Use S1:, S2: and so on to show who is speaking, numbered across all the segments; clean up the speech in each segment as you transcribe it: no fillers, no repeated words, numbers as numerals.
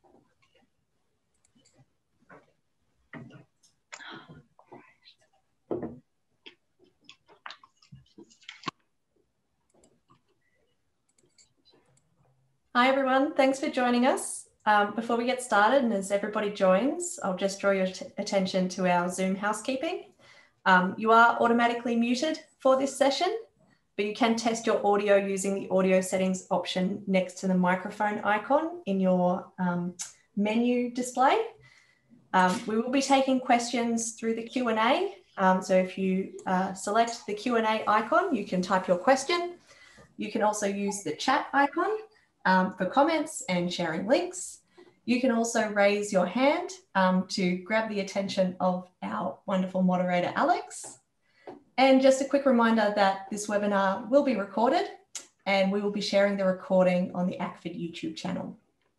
S1: Hi everyone, thanks for joining us. Before we get started and as everybody joins, I'll just draw your attention to our Zoom housekeeping. You are automatically muted for this session, but you can test your audio using the audio settings option next to the microphone icon in your menu display. We will be taking questions through the Q&A. So if you select the Q&A icon, you can type your question. You can also use the chat icon for comments and sharing links. You can also raise your hand to grab the attention of our wonderful moderator, Alex. And just a quick reminder that this webinar will be recorded and we will be sharing the recording on the ACFID YouTube channel.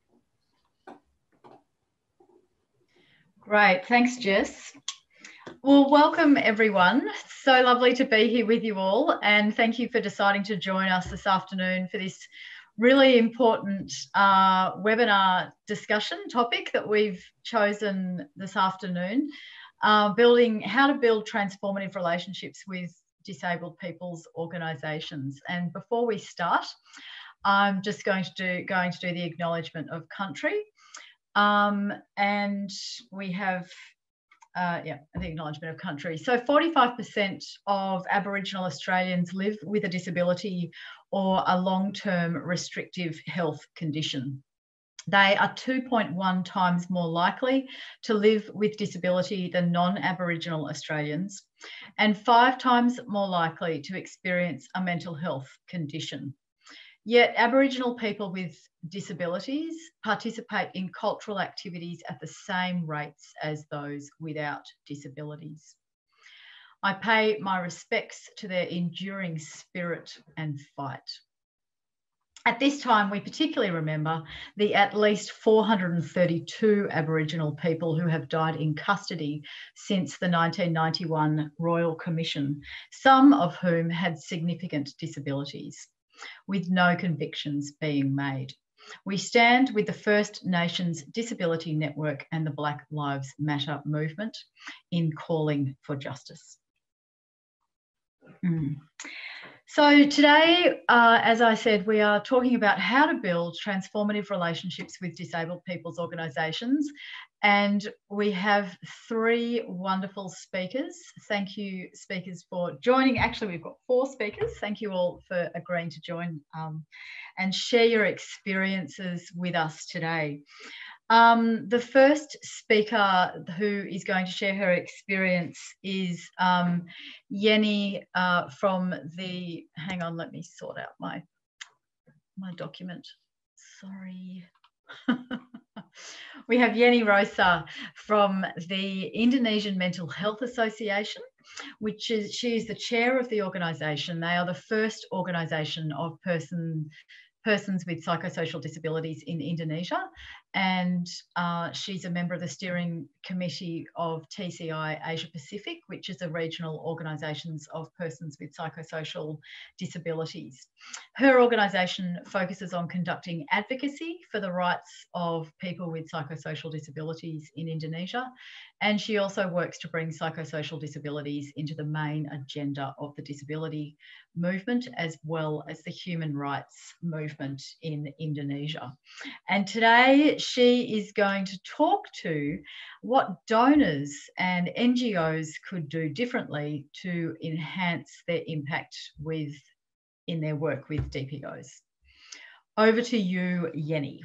S2: Great, thanks Jess. Well, welcome everyone. So lovely to be here with you all, and thank you for deciding to join us this afternoon for this really important webinar discussion topic that we've chosen this afternoon, how to build transformative relationships with disabled people's organisations. And before we start, I'm just going to do the acknowledgement of country, and we have the acknowledgement of country. So 45% of Aboriginal Australians live with a disability or a long-term restrictive health condition. They are 2.1 times more likely to live with disability than non-Aboriginal Australians, and 5 times more likely to experience a mental health condition. Yet Aboriginal people with disabilities participate in cultural activities at the same rates as those without disabilities. I pay my respects to their enduring spirit and fight. At this time, we particularly remember the at least 432 Aboriginal people who have died in custody since the 1991 Royal Commission, some of whom had significant disabilities, with no convictions being made. We stand with the First Nations Disability Network and the Black Lives Matter movement in calling for justice. So today, as I said, we are talking about how to build transformative relationships with disabled people's organisations, and we have 3 wonderful speakers. Thank you, speakers, for joining. Actually, we've got 4 speakers. Thank you all for agreeing to join and share your experiences with us today. The first speaker who is going to share her experience is Yenny from the, hang on, let me sort out my document. Sorry. We have Yenny Rosa from the Indonesian Mental Health Association, she is the chair of the organisation. They are the first organisation of persons with psychosocial disabilities in Indonesia, and she's a member of the steering committee of TCI Asia Pacific, which is a regional organisations of persons with psychosocial disabilities. Her organisation focuses on conducting advocacy for the rights of people with psychosocial disabilities in Indonesia, and she also works to bring psychosocial disabilities into the main agenda of the disability movement, as well as the human rights movement in Indonesia. And today she is going to talk to what donors and NGOs could do differently to enhance their impact in their work with DPOs. Over to you, Yenny.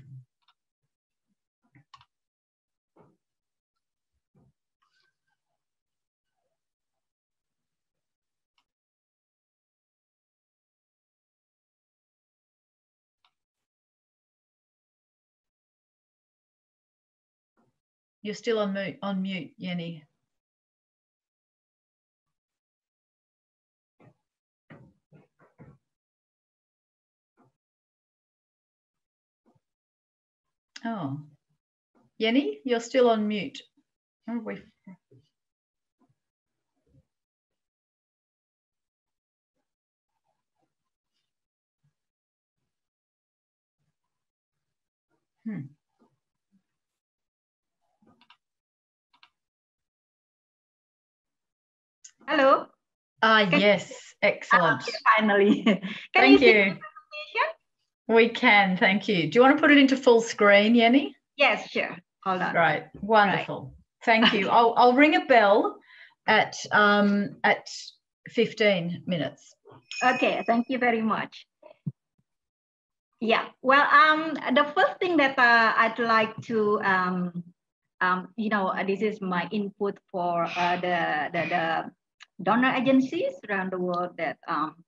S2: You're still on mute, Yenny. Oh, Yenny, you're still on mute. Oh,
S3: Hello.
S2: Yes, excellent.
S3: Okay, finally.
S2: Thank
S3: you see
S2: you.
S3: the presentation?
S2: We can, thank you. Do you want to put it into full screen, Yenny?
S3: Yes, sure. Hold on.
S2: Great, wonderful. Right. Thank you. I'll ring a bell at 15 minutes.
S3: Okay, thank you very much. Yeah, well, the first thing that I'd like to, this is my input for the donor agencies around the world that,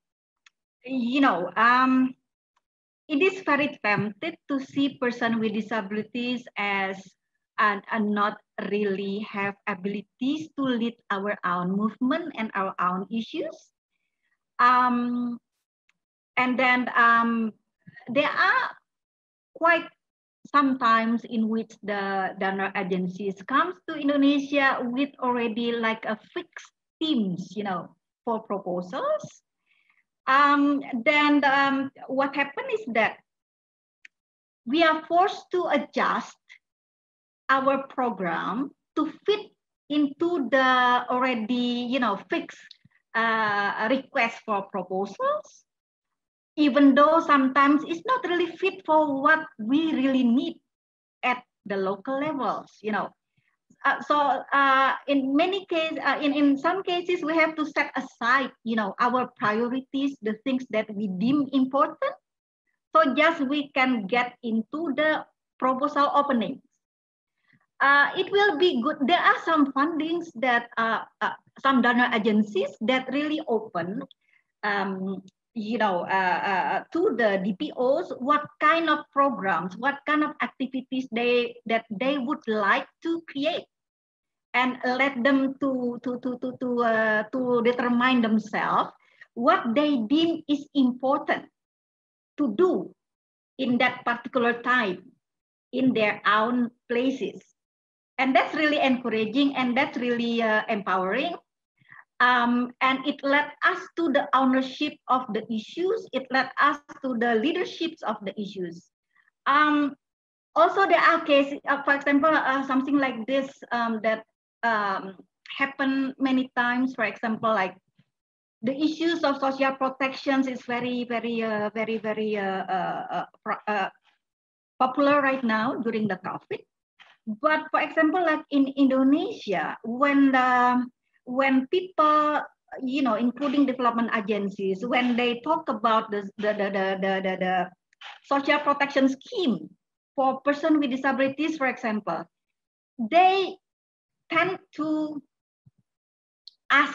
S3: it is very tempted to see person with disabilities as and not really have abilities to lead our own movement and our own issues. And then there are quite sometimes in which the donor agencies comes to Indonesia with already like a fixed teams, for proposals. Then what happened is that we are forced to adjust our program to fit into the already, fixed request for proposals, even though sometimes it's not really fit for what we really need at the local levels, So in many cases, in some cases, we have to set aside, our priorities, the things that we deem important. So just we can get into the proposal openings. It will be good. There are some fundings that some donor agencies that really open, to the DPOs, what kind of programs, what kind of activities that they would like to create, and let them to determine themselves what they deem is important to do in that particular time in their own places. And that's really encouraging and that's really empowering. And it led us to the ownership of the issues. It led us to the leaderships of the issues. Also, there are cases, for example, something like this that happen many times. For example, like the issues of social protections is very popular right now during the COVID. But for example, like in Indonesia, when people, including development agencies, when they talk about the social protection scheme for persons with disabilities, for example, they tend to ask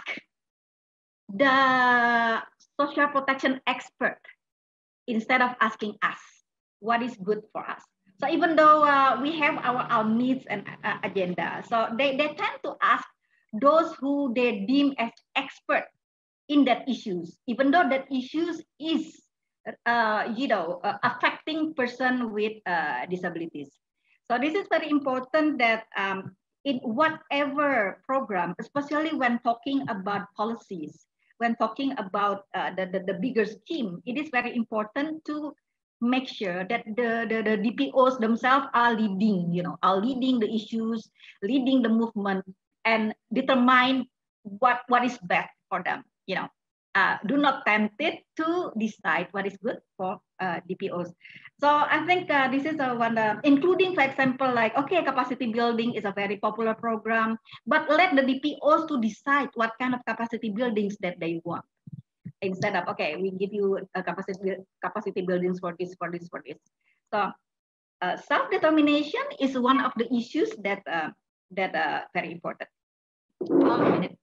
S3: the social protection expert instead of asking us what is good for us. So even though we have our own needs and agenda, so they tend to ask those who they deem as expert in that issues, even though that issues is, affecting person with disabilities. So this is very important that in whatever program, especially when talking about policies, when talking about the bigger scheme, it is very important to make sure that the DPOs themselves are leading, are leading the issues, leading the movement, and determine what is best for them. Do not tempt it to decide what is good for DPOs. So I think this is one, including, for example, like, okay, capacity building is a very popular program, but let the DPOs to decide what kind of capacity buildings that they want. Instead of, okay, we give you a capacity buildings for this. So self-determination is one of the issues that very important. 1 minute.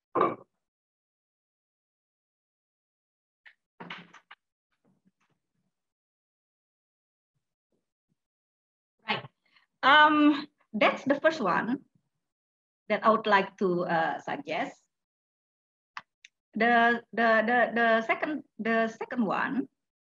S3: Right. That's the first one that I would like to suggest. The second one,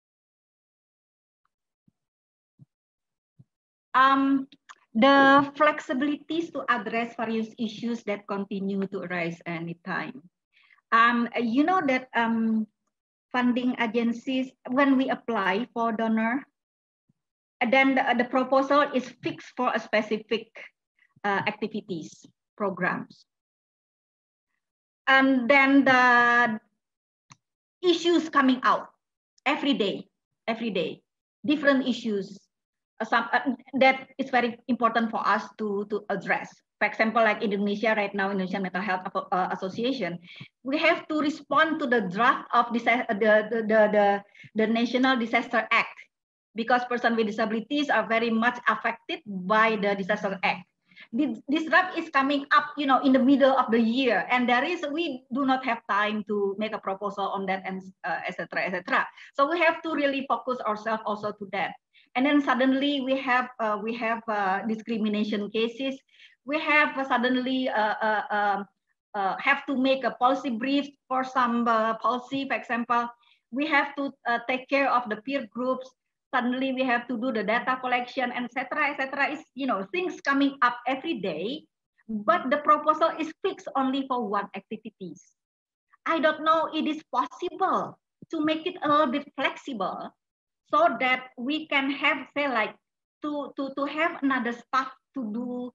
S3: the flexibilities to address various issues that continue to arise anytime. You know that funding agencies, when we apply for donor, then the proposal is fixed for a specific activities, programs. And then the issues coming out every day, different issues. That is very important for us to address. For example, like Indonesia right now, Indonesian Mental Health Association, we have to respond to the draft of the National Disaster Act, because persons with disabilities are very much affected by the Disaster Act. This draft is coming up, in the middle of the year, and we do not have time to make a proposal on that, and etc. So we have to really focus ourselves also to that. And then suddenly we have discrimination cases. We have suddenly have to make a policy brief for some policy. For example, we have to take care of the peer groups. Suddenly we have to do the data collection, etc. It's things coming up every day, but the proposal is fixed only for one activities. I don't know it is possible to make it a little bit flexible, so that we can have, say, like to have another stuff to do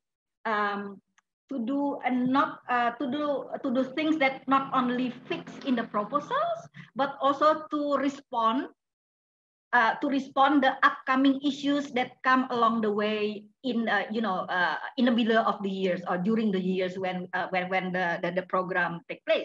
S3: things that not only fixed in the proposals, but also to respond the upcoming issues that come along the way in the middle of the years or during the years when the program take place.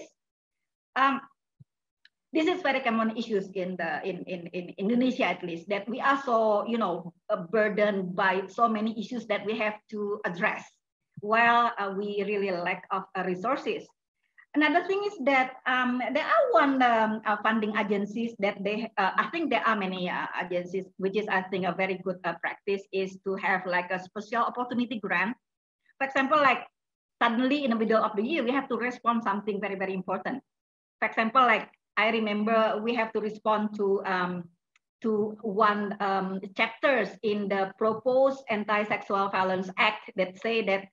S3: This is very common issues in Indonesia, at least, that we are so burdened by so many issues that we have to address, while we really lack of resources. Another thing is that there are one funding agencies that I think there are many agencies, which is, I think, a very good practice, is to have like a special opportunity grant. For example, like suddenly in the middle of the year, we have to respond something very, very important. For example, like I remember we have to respond to one chapters in the proposed Anti-Sexual Violence Act that say that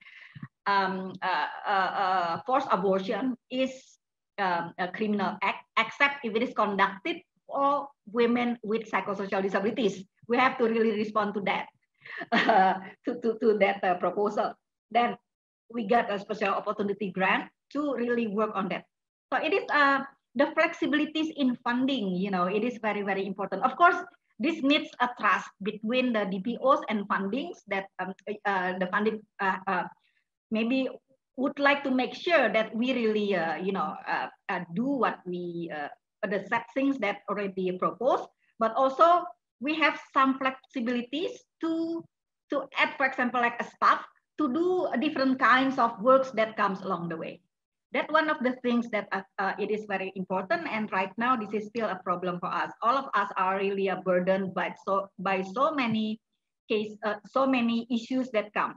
S3: forced abortion is a criminal act, except if it is conducted for women with psychosocial disabilities. We have to really respond to that, to that proposal. Then we got a special opportunity grant to really work on that. So it is the flexibilities in funding, it is very, very important. Of course, this needs a trust between the DPOs and fundings, that the funding maybe would like to make sure that we really, do what we, the set things that already proposed, but also we have some flexibilities to add, for example, like a staff to do different kinds of works that comes along the way. That's one of the things that it is very important. And right now, this is still a problem for us. All of us are really burdened by so many issues that come.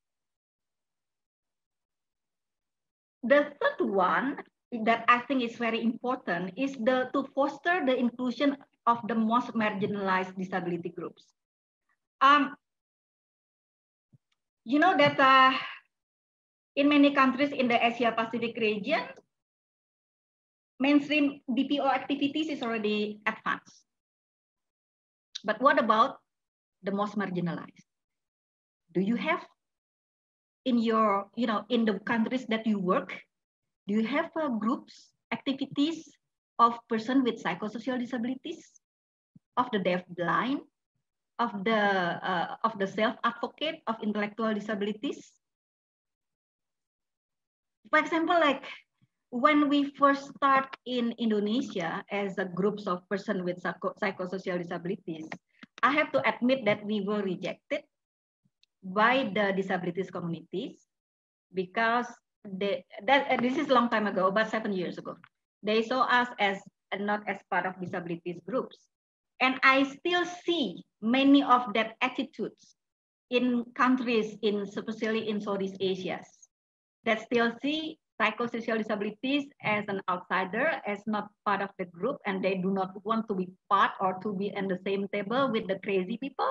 S3: The third one that I think is very important is to foster the inclusion of the most marginalized disability groups. You know that in many countries in the Asia Pacific region, mainstream DPO activities is already advanced. But what about the most marginalized? Do you have in your, in the countries that you work, do you have groups, activities of person with psychosocial disabilities, of the deaf-blind, of the self-advocate of intellectual disabilities? For example, like when we first start in Indonesia as a groups of person with psychosocial disabilities, I have to admit that we were rejected by the disabilities communities, because this is a long time ago, about 7 years ago. They saw us as not as part of disabilities groups. And I still see many of that attitudes in countries, especially in Southeast Asia, that still see psychosocial disabilities as an outsider, as not part of the group, and they do not want to be part or to be in the same table with the crazy people.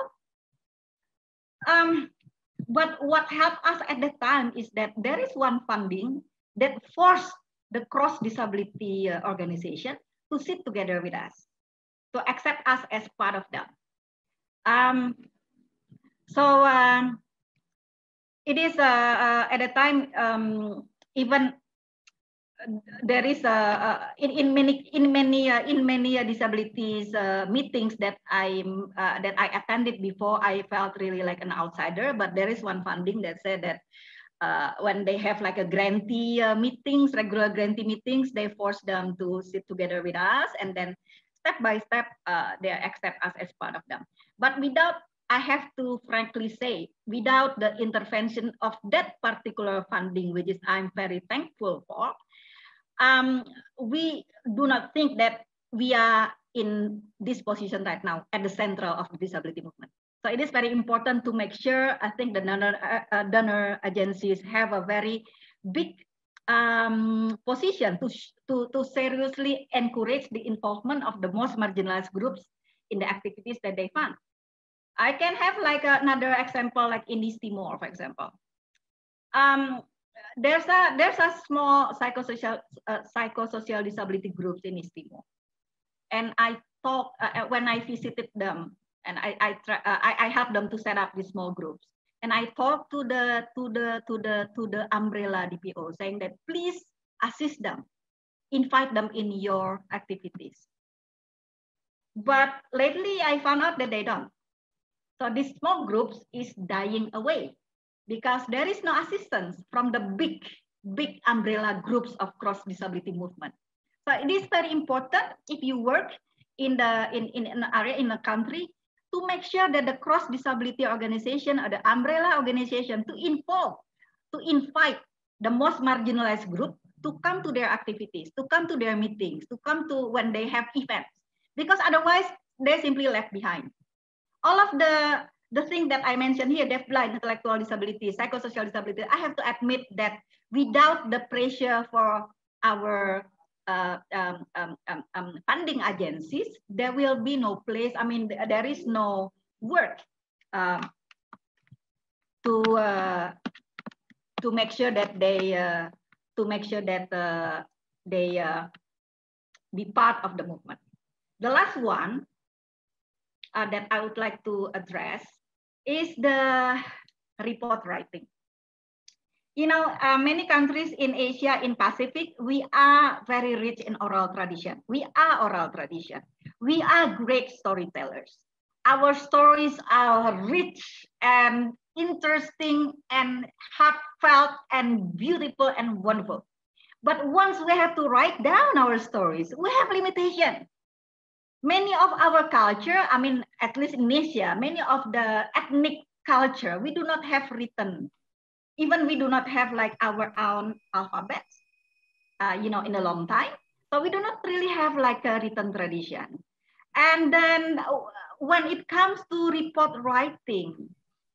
S3: But what helped us at the time is that there is one funding that forced the cross-disability organization to sit together with us, to accept us as part of them. It is at the time, even there is in many disabilities meetings that I attended before, I felt really like an outsider. But there is one funding that said that when they have like a grantee meetings, regular grantee meetings, they force them to sit together with us, and then step by step they accept us as part of them. But without, I have to frankly say, without the intervention of that particular funding, which is I'm very thankful for, we do not think that we are in this position right now at the center of the disability movement. So it is very important to make sure, I think the donor agencies have a very big position to seriously encourage the involvement of the most marginalized groups in the activities that they fund. I can have like another example, like in East Timor, for example. There's a small psychosocial disability groups in East Timor, and I talked when I visited them, and I helped them to set up these small groups, and I talked to the umbrella DPO, saying that please assist them, invite them in your activities. But lately I found out that they don't. So these small groups is dying away because there is no assistance from the big umbrella groups of cross disability movement. So it is very important if you work in an area, in a country, to make sure that the cross disability organization or the umbrella organization to invite the most marginalized group to come to their activities, to come to their meetings, to come to when they have events, because otherwise they're simply left behind. All of the thing that I mentioned here, deafblind, intellectual disability, psychosocial disability, I have to admit that without the pressure for our funding agencies, there will be no place. I mean, there is no work to make sure that they be part of the movement. The last one that I would like to address is the report writing. You know, many countries in Asia, in Pacific, we are very rich in oral tradition. We are oral tradition. We are great storytellers. Our stories are rich and interesting and heartfelt and beautiful and wonderful. But once we have to write down our stories, we have limitation. Many of our culture, I mean, at least in Asia, many of the ethnic culture, we do not have written. Even we do not have like our own alphabets, you know, in a long time. So we do not really have like a written tradition. And then when it comes to report writing,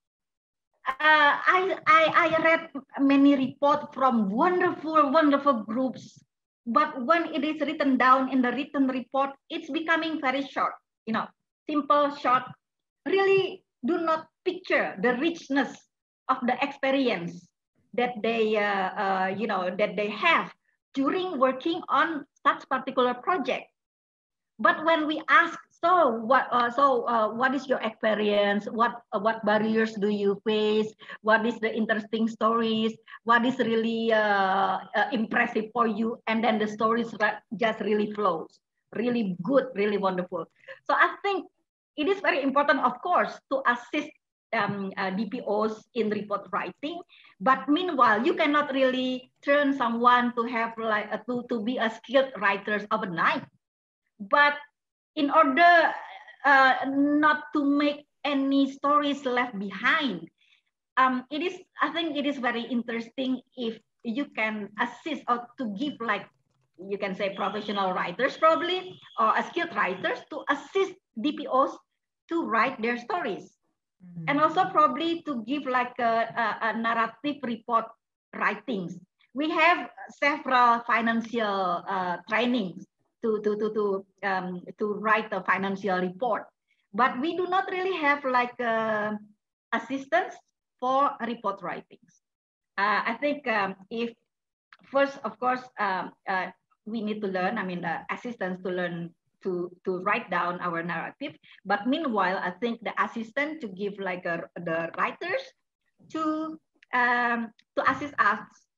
S3: I read many reports from wonderful groups. But when it is written down in the written report, it's becoming very short, you know, simple, short, really do not picture the richness of the experience that they, you know, that they have during working on such particular project. But when we ask, so what is your experience? What barriers do you face? What is the interesting stories? What is really impressive for you? And then the stories just really flows, really good, really wonderful. So I think it is very important, of course, to assist DPOs in report writing, but meanwhile, you cannot really train someone to have like to be a skilled writers overnight. But in order not to make any stories left behind, I think it is very interesting if you can assist or to give, like, you can say professional writers probably, or skilled writers to assist DPOs to write their stories. And also probably to give like a narrative report writings. We have several financial trainings to write a financial report, but we do not really have like assistance for report writings. I think if first, of course, we need to learn, I mean, the assistance to learn to write down our narrative. But meanwhile, I think the assistant to give like the writers to assist us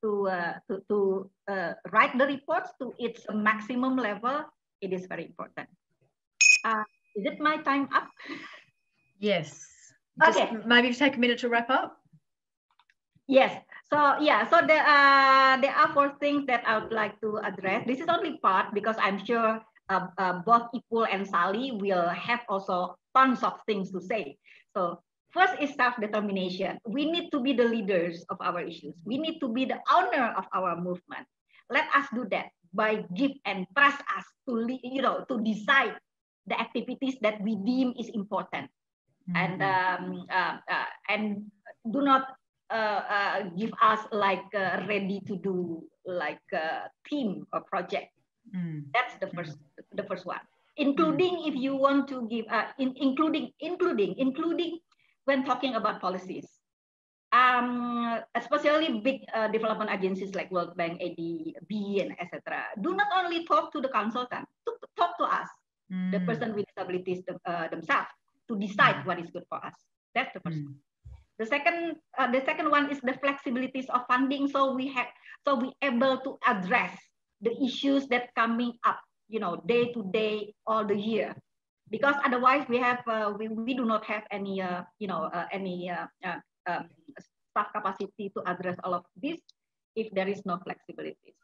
S3: write the reports to its maximum level, it is very important. Is it my time up?
S2: Yes.
S3: Okay.
S2: Just maybe take a minute to wrap up.
S3: Yes. So yeah. So there are 4 things that I would like to address. This is only part because I'm sure both Ipul and Sally will have also tons of things to say. So first is self-determination. We need to be the leaders of our issues. We need to be the owner of our movement. Let us do that by give and trust us to to decide the activities that we deem is important, and do not give us like ready to do like a team or project. That's the first one. Including if you want to give including when talking about policies, especially big development agencies like World Bank, ADB, and etc. Do not only talk to the consultant, talk to us, the person with disabilities themselves, to decide what is good for us. That's the first one. The second one is the flexibilities of funding. So we able to address the issues that coming up, day to day, all the year, because otherwise we have we do not have any staff capacity to address all of this if there is no flexibilities.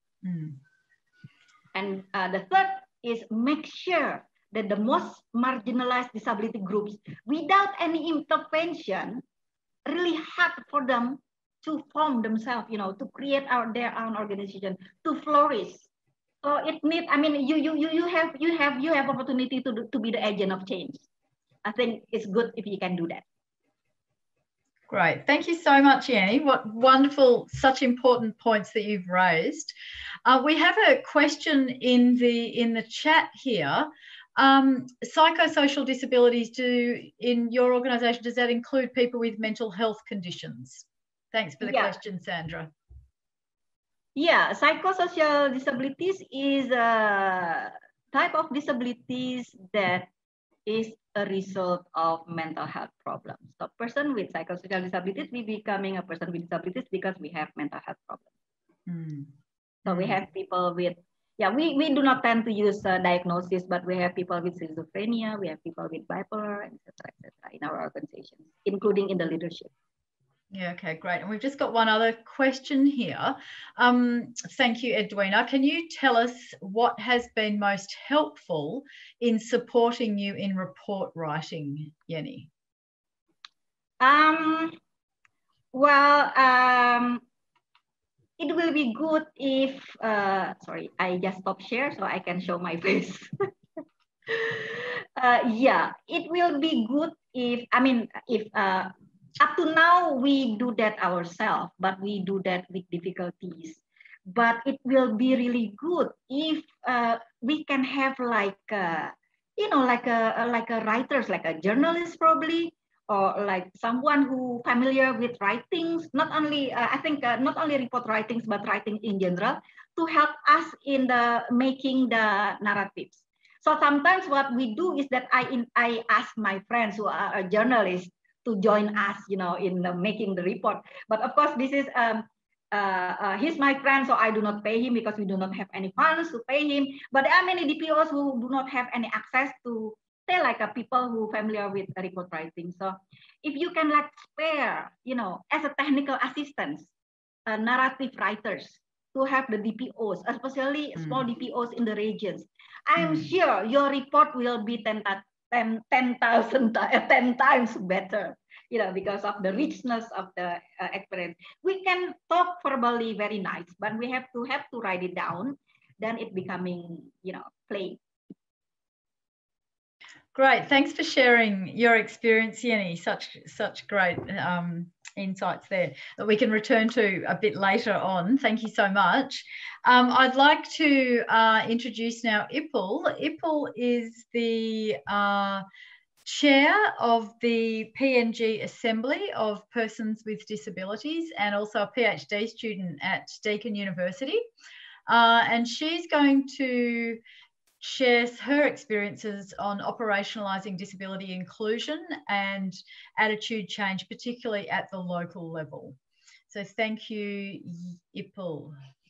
S3: And the third is make sure that the most marginalized disability groups, without any intervention, really hard for them to form themselves, to create their own organization, to flourish. So it needs, I mean, you have opportunity to be the agent of change. I think it's good if you can do that.
S2: Great. Thank you so much, Yanni. What wonderful, such important points that you've raised. We have a question in the chat here. Psychosocial disabilities, in your organisation, does that include people with mental health conditions? Thanks for the question, Sandra.
S3: Yeah, psychosocial disabilities is a type of disabilities that is a result of mental health problems. So person with psychosocial disabilities, we becoming a person with disabilities because we have mental health problems. So we have people with, we do not tend to use diagnosis, but we have people with schizophrenia, we have people with bipolar, etc., in our organization, including in the leadership.
S2: Yeah, okay, great. And we've just got one other question here. Thank you, Edwina. Can you tell us what has been most helpful in supporting you in report writing, Yanni?
S3: It will be good if, sorry, I just stop share so I can show my face. It will be good if, up to now, we do that ourselves, but we do that with difficulties. But it will be really good if we can have like a writers, like a journalist probably, or like someone who familiar with writings, not only, not only report writings, but writing in general, to help us in the making the narratives. So sometimes what we do is that I ask my friends who are journalists to join us, in making the report. But of course, this is he's my friend, so I do not pay him because we do not have any funds to pay him. But there are many DPOs who do not have any access to, say, like people who familiar with report writing. So if you can like spare, as a technical assistance, narrative writers to have the DPOs, especially small DPOs in the regions, I'm sure your report will be 10 times better, because of the richness of the experience. We can talk verbally very nice, but we have to write it down. Then it becoming, plain.
S2: Great. Thanks for sharing your experience, Yanni. Such great insights there that we can return to a bit later on. Thank you so much. I'd like to introduce now Ipul. Ipul is the chair of the PNG Assembly of Persons with Disabilities and also a PhD student at Deakin University. And she's going to share her experiences on operationalising disability inclusion and attitude change, particularly at the local level. So thank you, Ipul.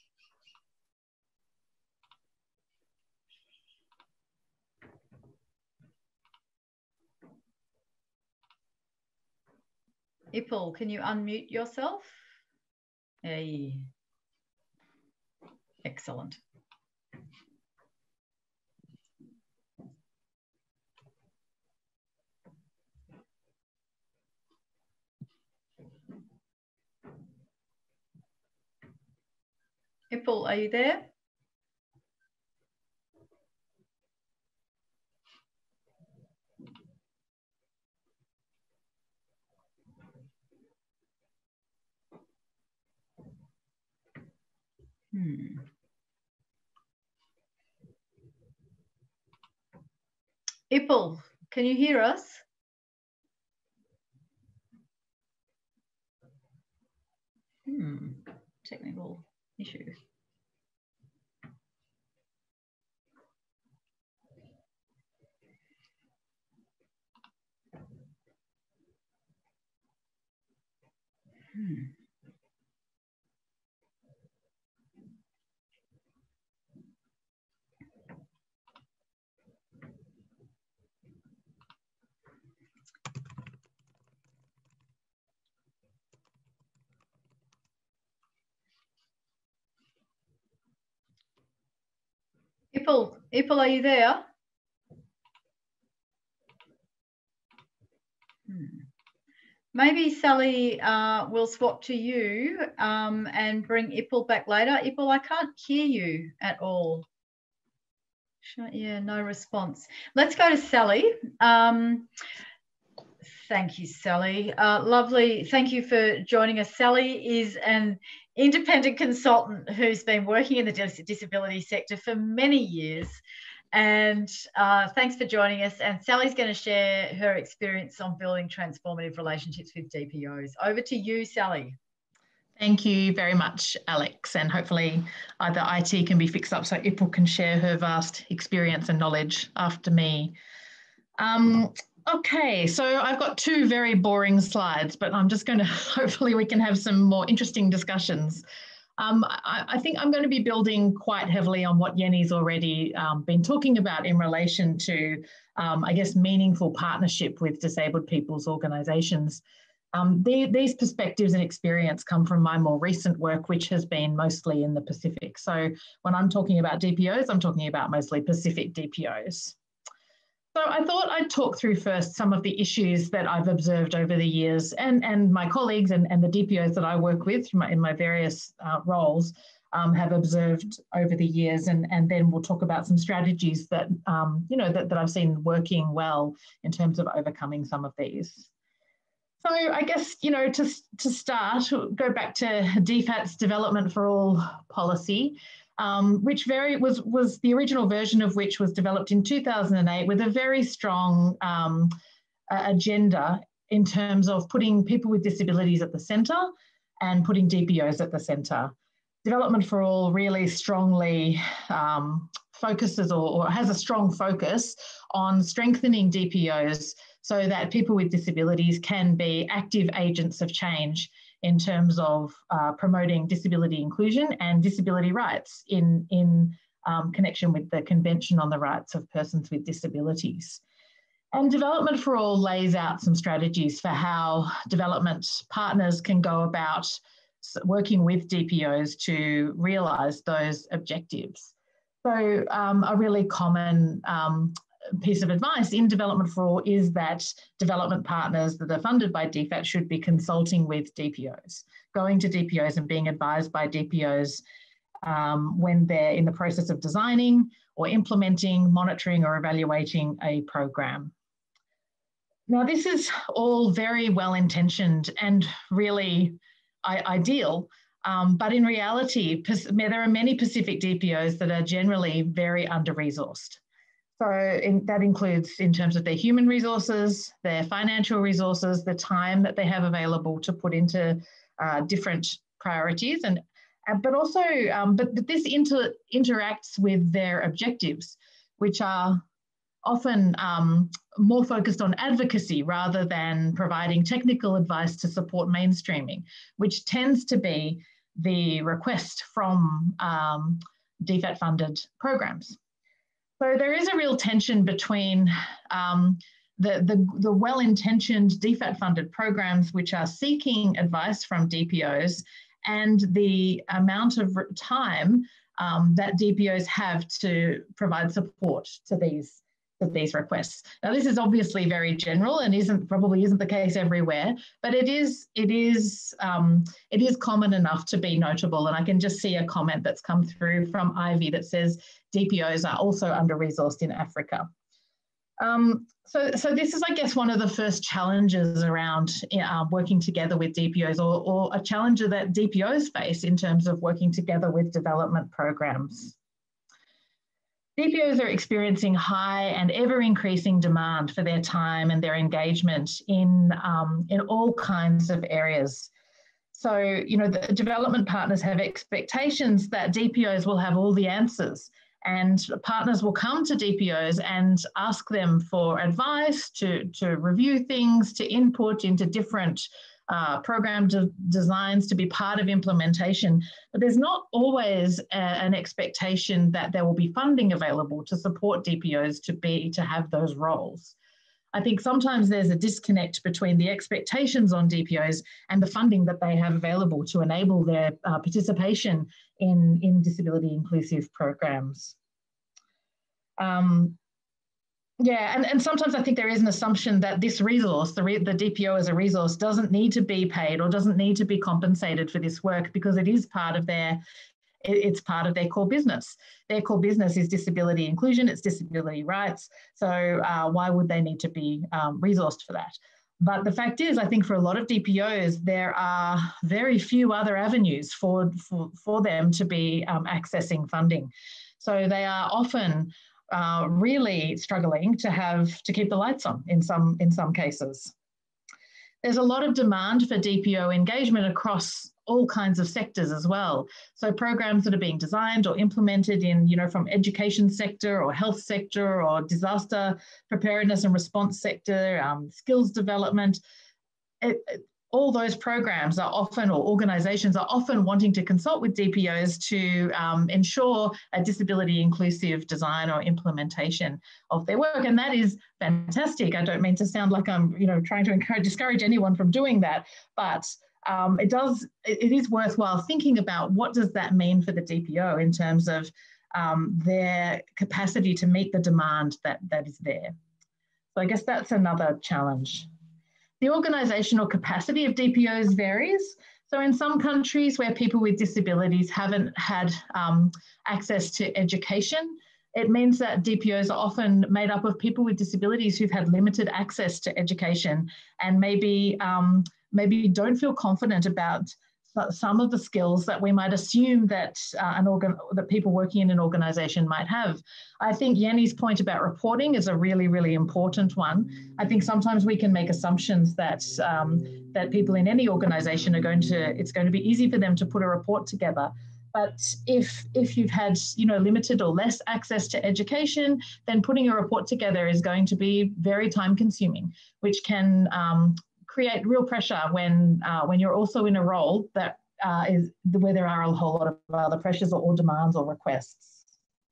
S2: Ipul, can you unmute yourself? Hey. Excellent. Ipul, are you there? Ipul, can you hear us? Technical issue. Ipul, are you there? Maybe Sally will swap to you and bring Ipul back later. Ipul, I can't hear you at all. Yeah, no response. Let's go to Sally. Thank you, Sally. Lovely. Thank you for joining us. Sally is an independent consultant who's been working in the disability sector for many years. And thanks for joining us. And Sally's going to share her experience on building transformative relationships with DPOs. Over to you, Sally.
S4: Thank you very much, Alex. And hopefully either IT can be fixed up so Ipul can share her vast experience and knowledge after me. Okay, so I've got two very boring slides, but I'm just going to, hopefully we can have some more interesting discussions. I think I'm going to be building quite heavily on what Yenny's already been talking about in relation to, I guess, meaningful partnership with disabled people's organisations. These perspectives and experience come from my more recent work, which has been mostly in the Pacific. So when I'm talking about DPOs, I'm talking about mostly Pacific DPOs. So I thought I'd talk through first some of the issues that I've observed over the years and my colleagues and the DPOs that I work with in my various roles have observed over the years, and then we'll talk about some strategies that, you know, that I've seen working well in terms of overcoming some of these. So I guess, you know, to start, go back to DFAT's Development for All policy, which was the original version of which was developed in 2008 with a very strong agenda in terms of putting people with disabilities at the centre and putting DPOs at the centre. Development for All really strongly focuses or has a strong focus on strengthening DPOs so that people with disabilities can be active agents of change in terms of promoting disability inclusion and disability rights in connection with the Convention on the Rights of Persons with Disabilities. And Development for All lays out some strategies for how development partners can go about working with DPOs to realise those objectives. So a really common piece of advice in Development for All is that development partners that are funded by DFAT should be consulting with DPOs, going to DPOs and being advised by DPOs when they're in the process of designing or implementing, monitoring or evaluating a program. Now, this is all very well intentioned and really ideal, but in reality, there are many Pacific DPOs that are generally very under-resourced. So that includes in terms of their human resources, their financial resources, the time that they have available to put into different priorities, but also but this interacts with their objectives, which are often more focused on advocacy rather than providing technical advice to support mainstreaming, which tends to be the request from DFAT-funded programs. So there is a real tension between the well-intentioned DFAT-funded programs which are seeking advice from DPOs and the amount of time that DPOs have to provide support to these requests. Now, this is obviously very general and probably isn't the case everywhere, but it is common enough to be notable. And I can just see a comment that's come through from Ivy that says DPOs are also under-resourced in Africa. So this is, I guess, one of the first challenges around working together with DPOs, or a challenge that DPOs face in terms of working together with development programs. DPOs are experiencing high and ever-increasing demand for their time and their engagement in all kinds of areas. So, you know, the development partners have expectations that DPOs will have all the answers, and partners will come to DPOs and ask them for advice, to review things, to input into different program designs, to be part of implementation. But there's not always an expectation that there will be funding available to support DPOs to have those roles. I think sometimes there's a disconnect between the expectations on DPOs and the funding that they have available to enable their participation in disability inclusive programs. Yeah, and sometimes I think there is an assumption that this resource, the DPO as a resource, doesn't need to be paid or doesn't need to be compensated for this work because it is part of it's part of their core business. Their core business is disability inclusion, it's disability rights. So why would they need to be resourced for that? But the fact is, I think for a lot of DPOs, there are very few other avenues for them to be accessing funding. So they are often really struggling to keep the lights on in some cases. There's a lot of demand for DPO engagement across all kinds of sectors as well. So programs that are being designed or implemented in, you know, from education sector or health sector or disaster preparedness and response sector, skills development, all those programs are often, or organisations are often wanting to consult with DPOs to ensure a disability inclusive design or implementation of their work. And that is fantastic. I don't mean to sound like I'm, you know, trying to discourage anyone from doing that, but it is worthwhile thinking about what does that mean for the DPO in terms of their capacity to meet the demand that is there. So I guess that's another challenge. The organisational capacity of DPOs varies. So in some countries where people with disabilities haven't had access to education, it means that DPOs are often made up of people with disabilities who've had limited access to education and maybe don't feel confident about some of the skills that we might assume that that people working in an organisation might have. I think Yenny's point about reporting is a really, really important one. I think sometimes we can make assumptions that that people in any organisation it's going to be easy for them to put a report together. But if you've had, you know, limited or less access to education, then putting a report together is going to be very time consuming, which can create real pressure when you're also in a role that is where there are a whole lot of other pressures or demands or requests.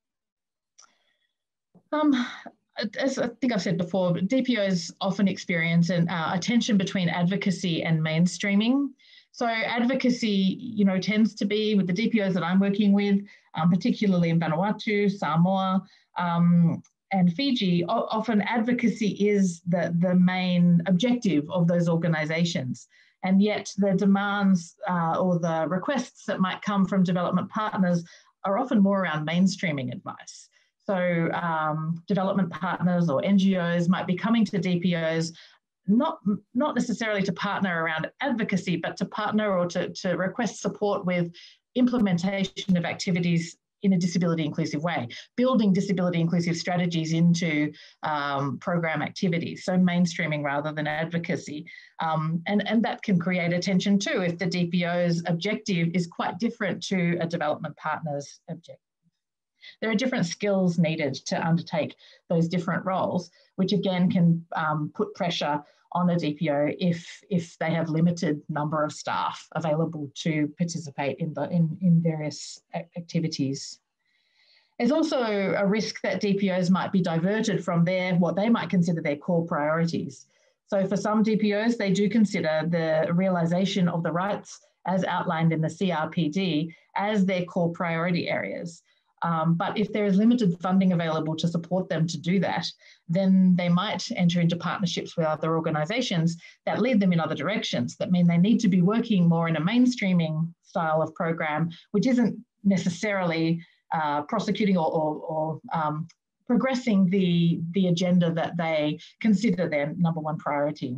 S4: As I think I've said before, DPOs often experience a tension between advocacy and mainstreaming. So advocacy, you know, tends to be with the DPOs that I'm working with, particularly in Vanuatu, Samoa, and Fiji. Often advocacy is the main objective of those organisations. And yet the demands or the requests that might come from development partners are often more around mainstreaming advice. So development partners or NGOs might be coming to DPOs not necessarily to partner around advocacy, but to partner or to request support with implementation of activities in a disability inclusive way, building disability inclusive strategies into program activities, so mainstreaming rather than advocacy. And that can create a tension too if the DPO's objective is quite different to a development partner's objective. There are different skills needed to undertake those different roles, which again can put pressure on a DPO if they have limited number of staff available to participate in various activities. There's also a risk that DPOs might be diverted from what they might consider their core priorities. So for some DPOs, they do consider the realisation of the rights as outlined in the CRPD as their core priority areas. But if there is limited funding available to support them to do that, then they might enter into partnerships with other organisations that lead them in other directions, that mean they need to be working more in a mainstreaming style of program, which isn't necessarily prosecuting or progressing the agenda that they consider their number one priority.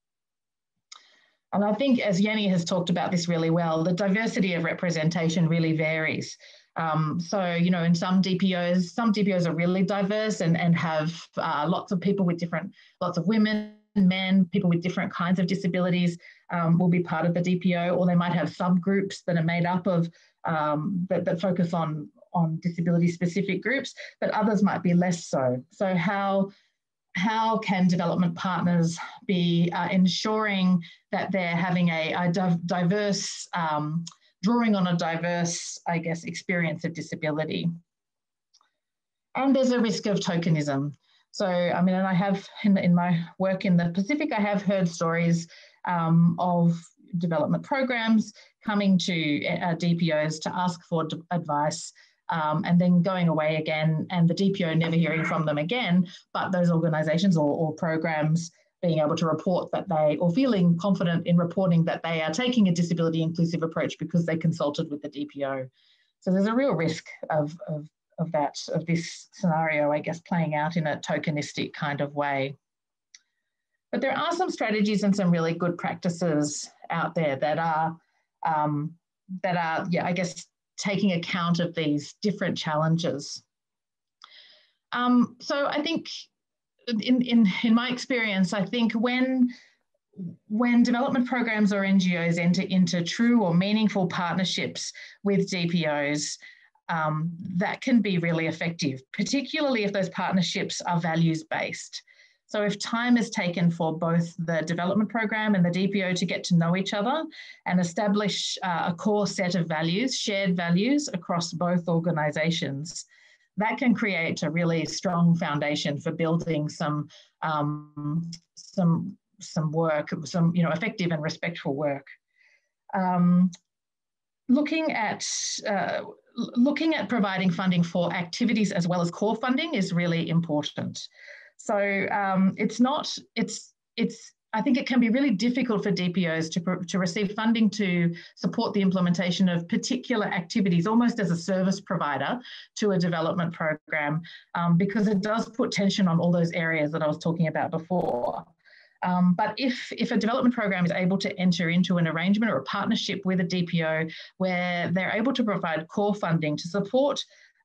S4: And I think, as Jenny has talked about this really well, the diversity of representation really varies. So, you know, in some DPOs are really diverse and have lots of people with lots of women, men, people with different kinds of disabilities will be part of the DPO, or they might have subgroups that are made up of, that focus on disability-specific groups, but others might be less so. So how can development partners be ensuring that they're having a diverse, drawing on a diverse, I guess, experience of disability? And there's a risk of tokenism. So, I mean, and I have, in my work in the Pacific, I have heard stories of development programs coming to DPOs to ask for advice, and then going away again, and the DPO never hearing from them again, but those organisations or programs being able to report that or feeling confident in reporting that they are taking a disability inclusive approach because they consulted with the DPO. So there's a real risk of this scenario, I guess, playing out in a tokenistic kind of way. But there are some strategies and some really good practices out there that are I guess, taking account of these different challenges. So I think in my experience, I think when development programs or NGOs enter into true or meaningful partnerships with DPOs, that can be really effective, particularly if those partnerships are values-based. So if time is taken for both the development program and the DPO to get to know each other and establish a core set of values, shared values across both organisations, that can create a really strong foundation for building some work, some effective and respectful work. Looking at providing funding for activities as well as core funding is really important. So I think it can be really difficult for DPOs to receive funding to support the implementation of particular activities, almost as a service provider to a development program, because it does put tension on all those areas that I was talking about before. But if a development program is able to enter into an arrangement or a partnership with a DPO where they're able to provide core funding to support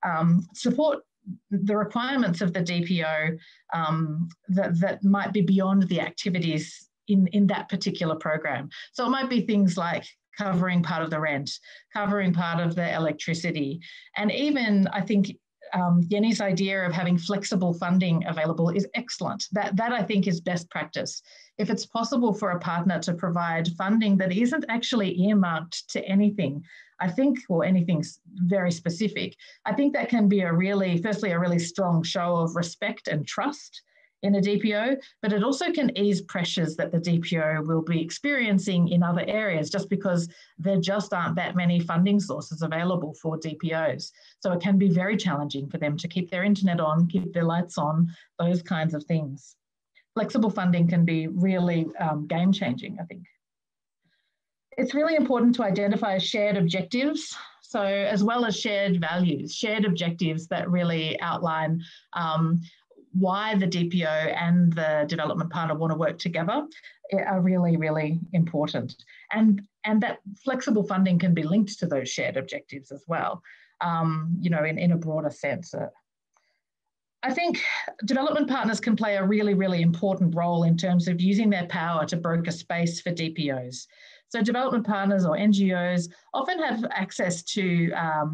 S4: the requirements of the DPO that might be beyond the activities in that particular program. So it might be things like covering part of the rent, covering part of the electricity, and even I think Jenny's idea of having flexible funding available is excellent. That I think is best practice. If it's possible for a partner to provide funding that isn't actually earmarked to anything, I think, or anything very specific, I think that can be firstly a really strong show of respect and trust in a DPO, but it also can ease pressures that the DPO will be experiencing in other areas just because there just aren't that many funding sources available for DPOs. So it can be very challenging for them to keep their internet on, keep their lights on, those kinds of things. Flexible funding can be really game-changing, I think. It's really important to identify shared objectives, so as well as shared values, shared objectives that really outline why the DPO and the development partner want to work together are really, really important. And that flexible funding can be linked to those shared objectives as well, in a broader sense. I think development partners can play a really, really important role in terms of using their power to broker space for DPOs. So development partners or NGOs often have access to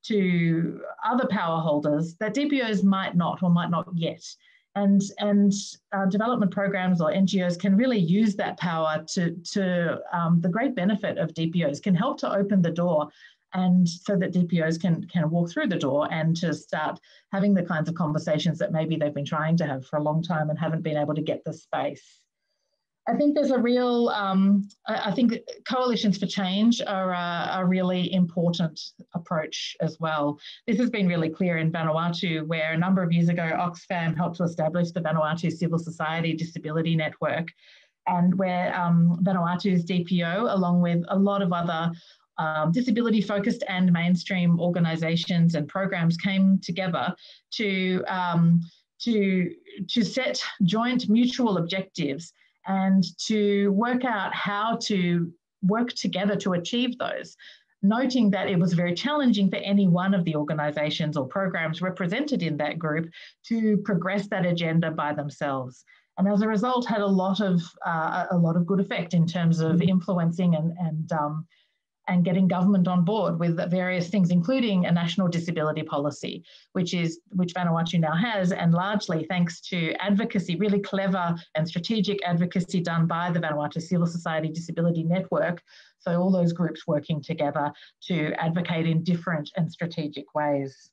S4: to other power holders that DPOs might not or might not yet. And development programs or NGOs can really use that power to the great benefit of DPOs, can help to open the door, and so that DPOs can walk through the door and to start having the kinds of conversations that maybe they've been trying to have for a long time and haven't been able to get the space. I think there's a real, I think coalitions for change are a really important approach as well. This has been really clear in Vanuatu, where a number of years ago, Oxfam helped to establish the Vanuatu Civil Society Disability Network, and where Vanuatu's DPO, along with a lot of other disability-focused and mainstream organisations and programs, came together to set joint mutual objectives and to work out how to work together to achieve those, noting that it was very challenging for any one of the organisations or programs represented in that group to progress that agenda by themselves. And as a result, had a lot of good effect in terms of influencing and getting government on board with various things, including a national disability policy, which Vanuatu now has, and largely thanks to advocacy, really clever and strategic advocacy done by the Vanuatu Civil Society Disability Network. So all those groups working together to advocate in different and strategic ways.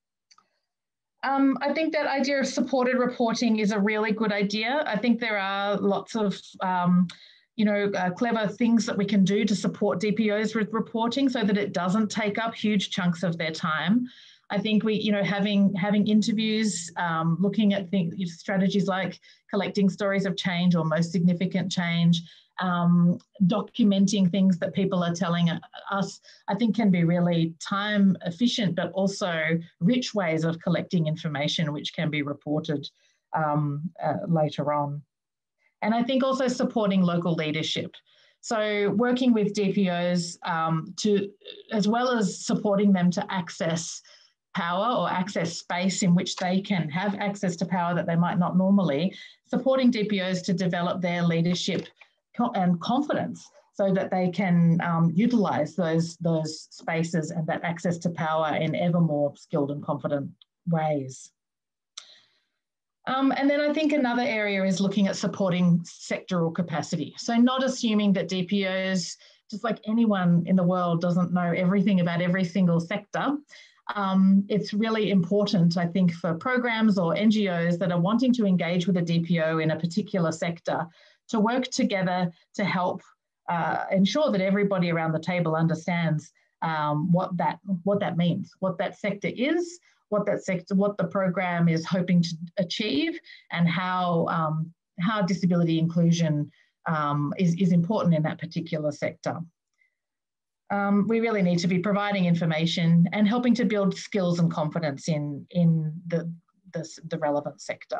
S4: I think that idea of supported reporting is a really good idea. I think there are lots of clever things that we can do to support DPOs with reporting so that it doesn't take up huge chunks of their time. I think having interviews, looking at strategies like collecting stories of change or most significant change, documenting things that people are telling us, I think can be really time efficient, but also rich ways of collecting information which can be reported later on. And I think also supporting local leadership. So working with DPOs as well as supporting them to access power or access space in which they can have access to power that they might not normally, supporting DPOs to develop their leadership and confidence so that they can utilise those spaces and that access to power in ever more skilled and confident ways. And then I think another area is looking at supporting sectoral capacity. So not assuming that DPOs, just like anyone in the world, doesn't know everything about every single sector. It's really important, I think, for programs or NGOs that are wanting to engage with a DPO in a particular sector to work together to help ensure that everybody around the table understands what that means, what that sector is, what the program is hoping to achieve, and how disability inclusion is important in that particular sector. We really need to be providing information and helping to build skills and confidence in the relevant sector.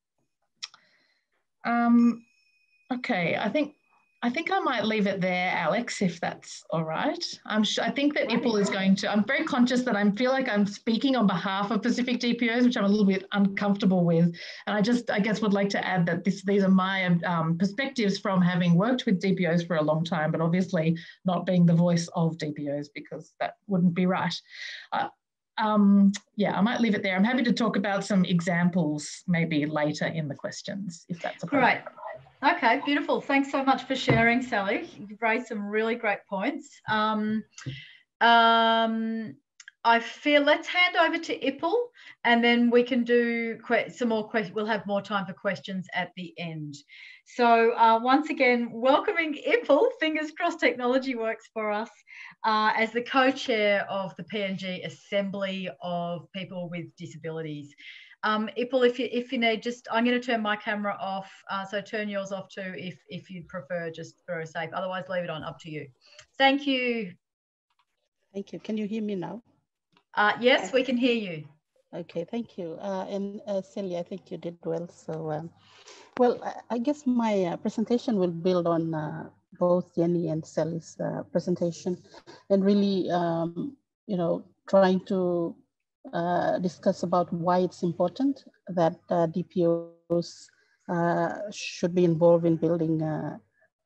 S4: Okay, I think I might leave it there, Alex, if that's all right. I think that Ipul is going to, I'm very conscious that I feel like I'm speaking on behalf of Pacific DPOs, which I'm a little bit uncomfortable with. And I guess would like to add that these are my perspectives from having worked with DPOs for a long time, but obviously not being the voice of DPOs because that wouldn't be right. Yeah, I might leave it there. I'm happy to talk about some examples maybe later in the questions, if that's appropriate.
S2: Great. Okay, beautiful. Thanks so much for sharing, Sally. You've raised some really great points. I feel let's hand over to Ipul and then we can do some more questions. We'll have more time for questions at the end. So once again, welcoming Ipul, fingers crossed technology works for us, as the co-chair of the PNG Assembly of People with Disabilities. Ipul, if you need, I'm going to turn my camera off, so turn yours off too if you prefer, just for a safe. Otherwise, leave it on, up to you. Thank you.
S5: Thank you. Can you hear me now?
S2: Yes, we can hear you.
S5: Okay, thank you. And Sally, I think you did well. So, well, I guess my presentation will build on both Jenny and Sally's presentation, and really, trying to discuss about why it's important that DPOs should be involved in building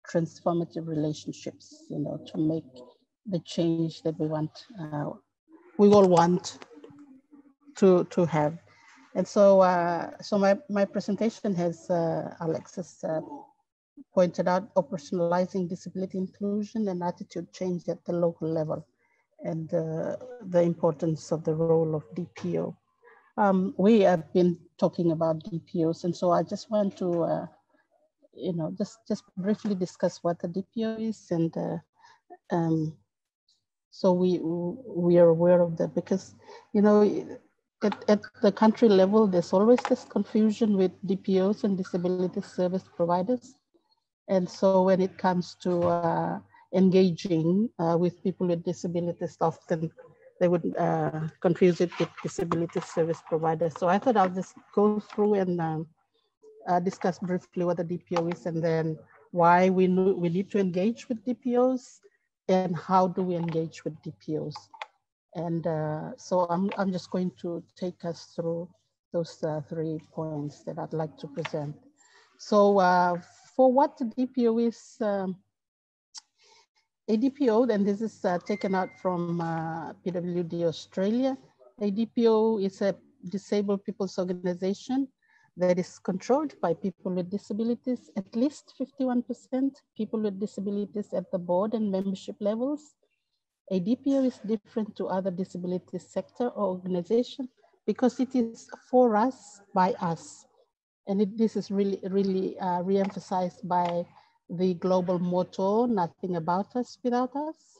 S5: transformative relationships, to make the change that we want we all want to have. And so, so my presentation has, Alexis pointed out, operationalizing disability inclusion and attitude change at the local level, and the importance of the role of DPO. We have been talking about DPOs, and so I just want to, you know, just briefly discuss what the DPO is, and so we are aware of that, because, you know, at the country level, there's always this confusion with DPOs and disability service providers. And so when it comes to engaging with people with disabilities, often they would confuse it with disability service providers. So I thought I'll just go through and discuss briefly what the DPO is, and then why we need to engage with DPOs, and how do we engage with DPOs. And so I'm just going to take us through those 3 points that I'd like to present. So for what the DPO is, a DPO, and this is taken out from PWD Australia. A DPO is a disabled people's organization that is controlled by people with disabilities, at least 51% people with disabilities at the board and membership levels. A DPO is different to other disability sector or organization because it is for us, by us. And this is really re-emphasized by the global motto, nothing about us without us.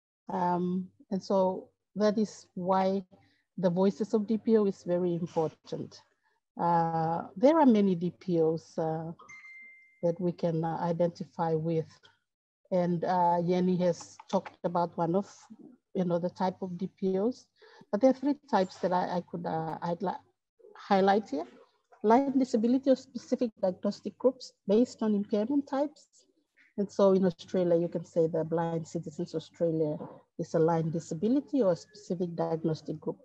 S5: And so that is why the voices of DPO is very important. There are many DPOs that we can identify with. And Yenny has talked about one of, you know, the type of DPOs, but there are 3 types that I'd highlight here. Light disability or specific diagnostic groups based on impairment types. And so in Australia, you can say the Blind Citizens Australia is a light disability or a specific diagnostic group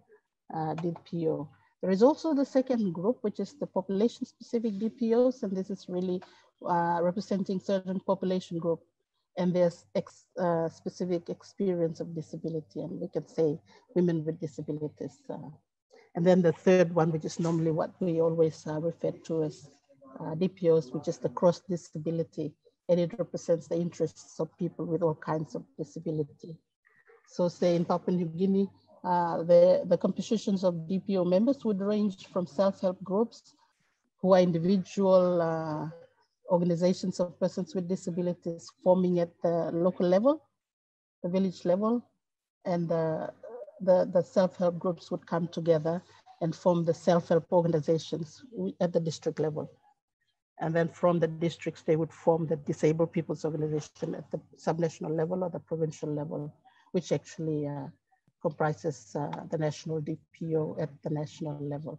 S5: DPO. There is also the second group, which is the population specific DPOs. And this is really representing certain population group. And there's specific experience of disability. And we can say women with disabilities. And then the third one, which is normally what we always refer to as DPOs, which is the cross disability, and it represents the interests of people with all kinds of disability. So say in Papua New Guinea, the compositions of DPO members would range from self-help groups who are individual organizations of persons with disabilities forming at the local level, the village level, and the self-help groups would come together and form the self-help organizations at the district level. And then from the districts, they would form the disabled people's organization at the subnational level or the provincial level, which actually comprises the national DPO at the national level.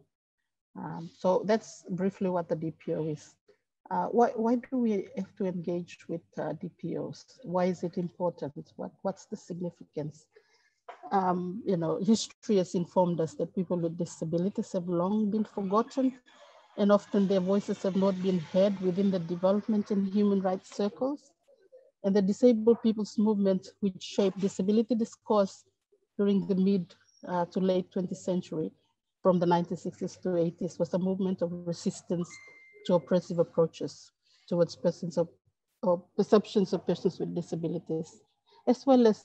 S5: So that's briefly what the DPO is. Why do we have to engage with DPOs? Why is it important? What's the significance? You know, history has informed us that people with disabilities have long been forgotten, and often their voices have not been heard within the development and human rights circles. And the disabled people's movement, which shaped disability discourse during the mid to late 20th century, from the 1960s to 80s, was a movement of resistance to oppressive approaches towards persons of, or perceptions of persons with disabilities, as well as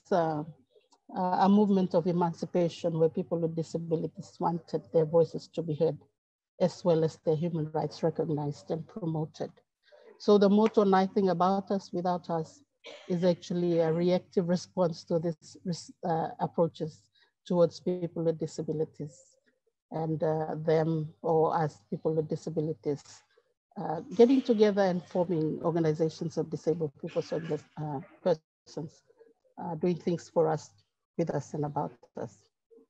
S5: a movement of emancipation where people with disabilities wanted their voices to be heard, as well as their human rights recognized and promoted. So the motto, nothing about us without us, is actually a reactive response to these approaches towards people with disabilities, and them, or as people with disabilities, getting together and forming organizations of disabled people, so persons doing things for us, with us, and about us.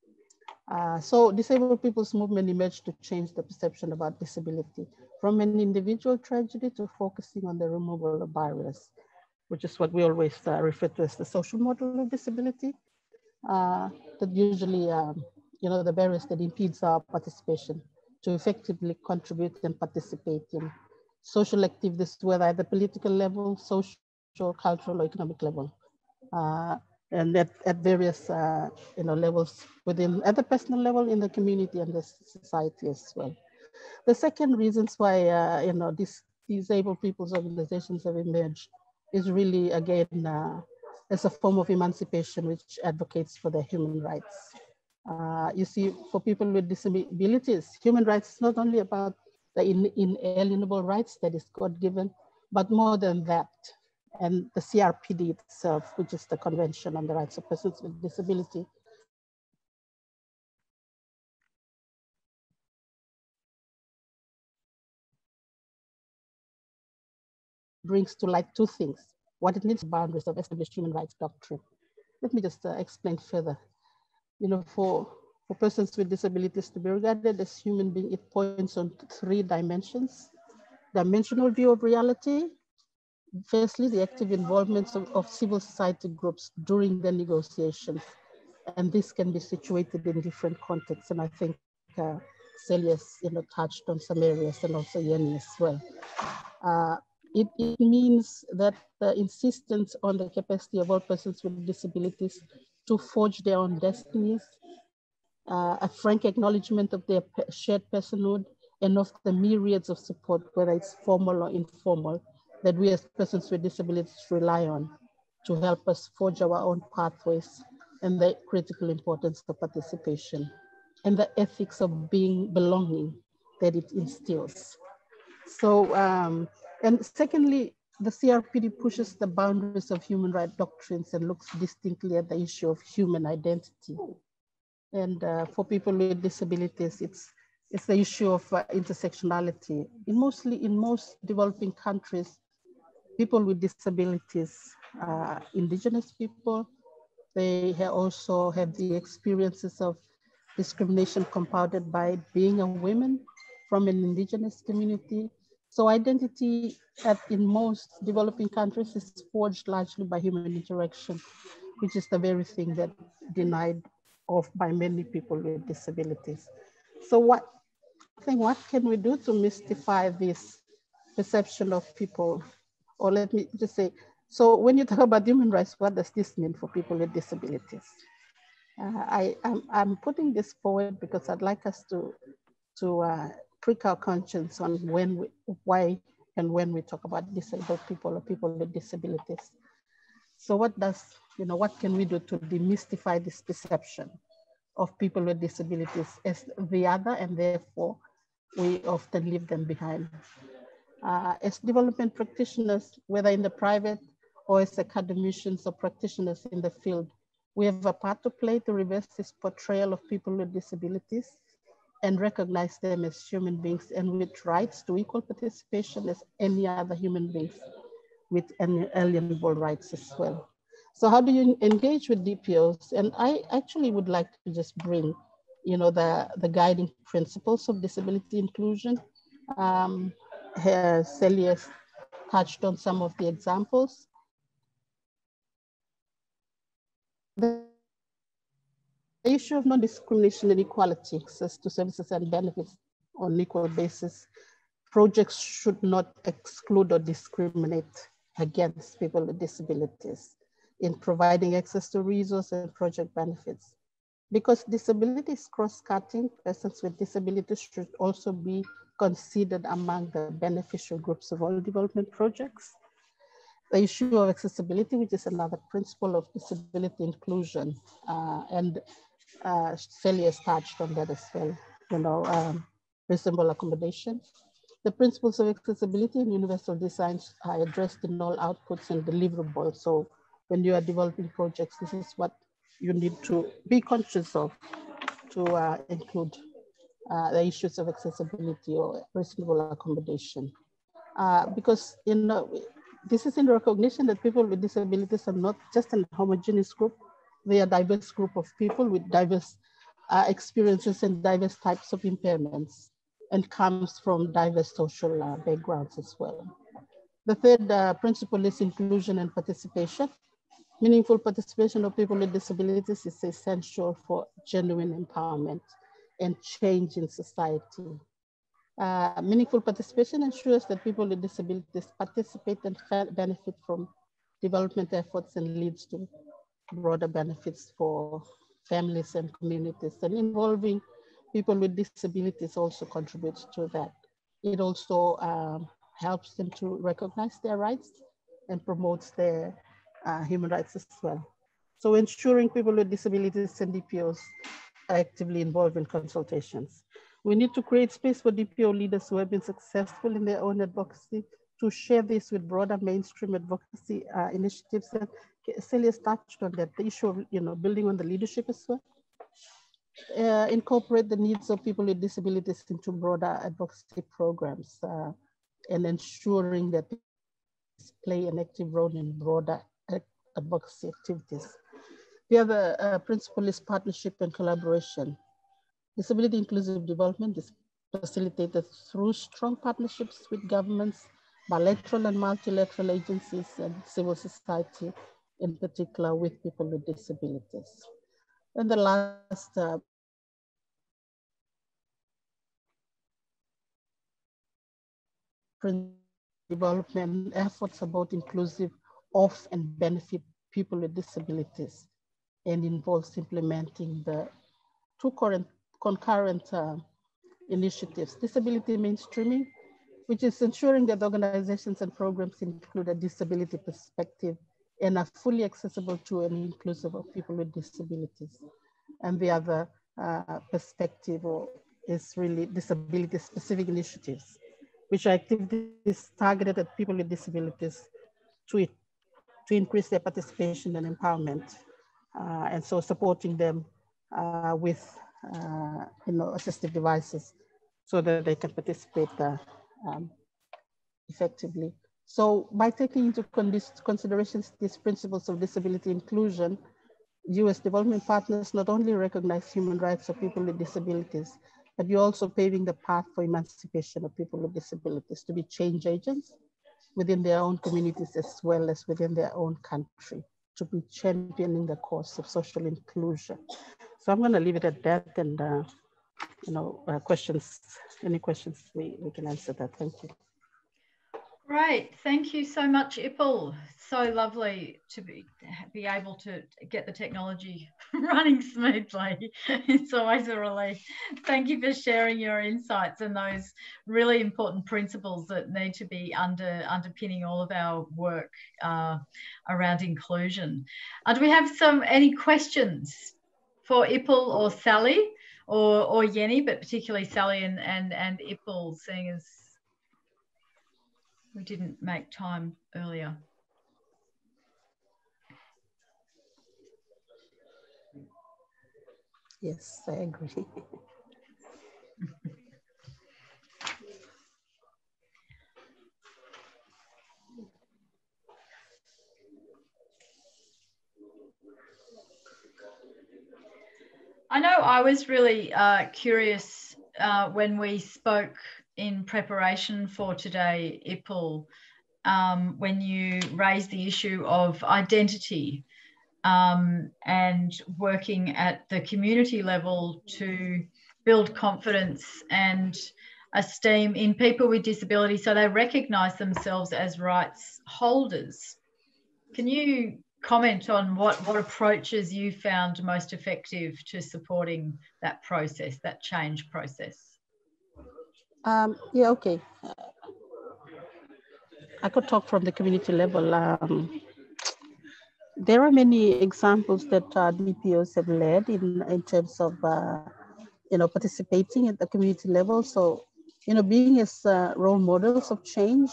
S5: So disabled people's movement emerged to change the perception about disability from an individual tragedy to focusing on the removal of barriers, which is what we always refer to as the social model of disability, that usually, you know, the barriers that impedes our participation to effectively contribute and participate in social activities, whether at the political level, social, cultural, or economic level. and at various levels within, at the personal level, in the community and the society as well. The second reasons why these disabled people's organizations have emerged is really, again, as a form of emancipation which advocates for their human rights. You see, for people with disabilities, human rights is not only about the inalienable rights that is God-given, but more than that. And the CRPD itself, which is the Convention on the Rights of Persons with Disability, brings to light two things. What it needs, boundaries of established human rights doctrine. Let me just explain further. For persons with disabilities to be regarded as human being, it points on three dimensions. Dimensional view of reality. Firstly, the active involvement of civil society groups during the negotiations. And this can be situated in different contexts. And I think Celia's touched on some areas, and also Yenny as well. It means that the insistence on the capacity of all persons with disabilities to forge their own destinies, a frank acknowledgement of their shared personhood, and of the myriads of support, whether it's formal or informal, that we as persons with disabilities rely on to help us forge our own pathways, and the critical importance of participation, and the ethics of belonging that it instills. So, and secondly, the CRPD pushes the boundaries of human rights doctrines and looks distinctly at the issue of human identity. And for people with disabilities, it's the issue of intersectionality. In most developing countries, people with disabilities, indigenous people, they also have the experiences of discrimination compounded by being a woman from an indigenous community. So identity in most developing countries is forged largely by human interaction, which is the very thing that denied of by many people with disabilities. So what can we do to mystify this perception of people? Or let me just say, so when you talk about human rights, what does this mean for people with disabilities? I'm putting this forward because I'd like us to prick our conscience on why and when we talk about disabled people or people with disabilities. So what can we do to demystify this perception of people with disabilities as the other, and therefore we often leave them behind? As development practitioners, whether in the private or as academicians or practitioners in the field, we have a part to play to reverse this portrayal of people with disabilities and recognize them as human beings and with rights to equal participation as any other human beings with inalienable rights as well. So how do you engage with DPOs? And I actually would like to just bring, the guiding principles of disability inclusion. Celia touched on some of the examples. The issue of non-discrimination and equality, access to services and benefits on an equal basis. Projects should not exclude or discriminate against people with disabilities in providing access to resources and project benefits. Because disability is cross-cutting, persons with disabilities should also be considered among the beneficial groups of all development projects. The issue of accessibility, which is another principle of disability inclusion, and Celia has touched on that as well, reasonable accommodation. The principles of accessibility and universal designs are addressed in all outputs and deliverables. So when you are developing projects, this is what you need to be conscious of to include the issues of accessibility or reasonable accommodation. Because this is in recognition that people with disabilities are not just a homogeneous group, they are a diverse group of people with diverse experiences and diverse types of impairments, and comes from diverse social backgrounds as well. The third principle is inclusion and participation. Meaningful participation of people with disabilities is essential for genuine empowerment and change in society. Meaningful participation ensures that people with disabilities participate and benefit from development efforts and leads to broader benefits for families and communities, and involving people with disabilities also contributes to that. It also helps them to recognize their rights and promotes their human rights as well. So ensuring people with disabilities and DPOs are actively involved in consultations. We need to create space for DPO leaders who have been successful in their own advocacy to share this with broader mainstream advocacy initiatives. And Celia's touched on that, the issue of building on the leadership as well. Incorporate the needs of people with disabilities into broader advocacy programs and ensuring that they play an active role in broader advocacy activities. The other principle is partnership and collaboration. Disability inclusive development is facilitated through strong partnerships with governments, bilateral and multilateral agencies, and civil society, in particular with people with disabilities. And the last development efforts about inclusive of and benefit people with disabilities, and involves implementing the two concurrent initiatives: disability mainstreaming, which is ensuring that organizations and programs include a disability perspective and are fully accessible to and inclusive of people with disabilities. And the other perspective is really disability specific initiatives, which are activities targeted at people with disabilities to increase their participation and empowerment. And so supporting them with assistive devices so that they can participate effectively. So by taking into considerations these principles of disability inclusion, US development partners not only recognize human rights of people with disabilities, but you're also paving the path for emancipation of people with disabilities to be change agents within their own communities as well as within their own country, to be championing the cause of social inclusion. So I'm going to leave it at that, and questions, any questions, we can answer that. Thank you.
S2: Great, thank you so much, Ipul. So lovely to be able to get the technology running smoothly. It's always a relief. Thank you for sharing your insights and those really important principles that need to be underpinning all of our work around inclusion. Do we have any questions for Ipul or Sally or Yenny, but particularly Sally and Ipul, seeing as we didn't make time earlier?
S5: Yes, I agree.
S2: I know I was really curious when we spoke in preparation for today, Ipul, when you raised the issue of identity and working at the community level to build confidence and esteem in people with disabilities so they recognise themselves as rights holders. Can you comment on what approaches you found most effective to supporting that process, that change process?
S5: Yeah, okay. I could talk from the community level. There are many examples that DPOs have led in terms of participating at the community level. So, being as role models of change.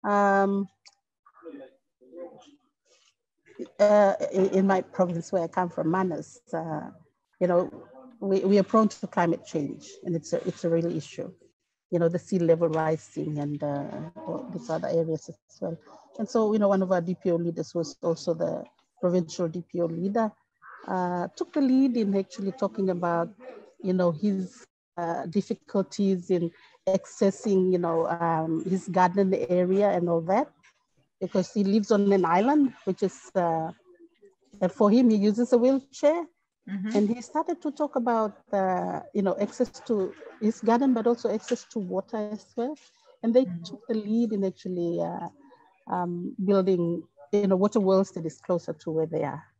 S5: In my province where I come from, Manas, we are prone to climate change, and it's a real issue. The sea level rising and these other areas as well. And so, one of our DPO leaders was also the provincial DPO leader, took the lead in actually talking about, his difficulties in accessing, his garden area and all that, because he lives on an island, which is, and for him, he uses a wheelchair. Mm-hmm. And he started to talk about, access to his garden, but also access to water as well. And they took the lead in actually building, water wells that is closer to where they are.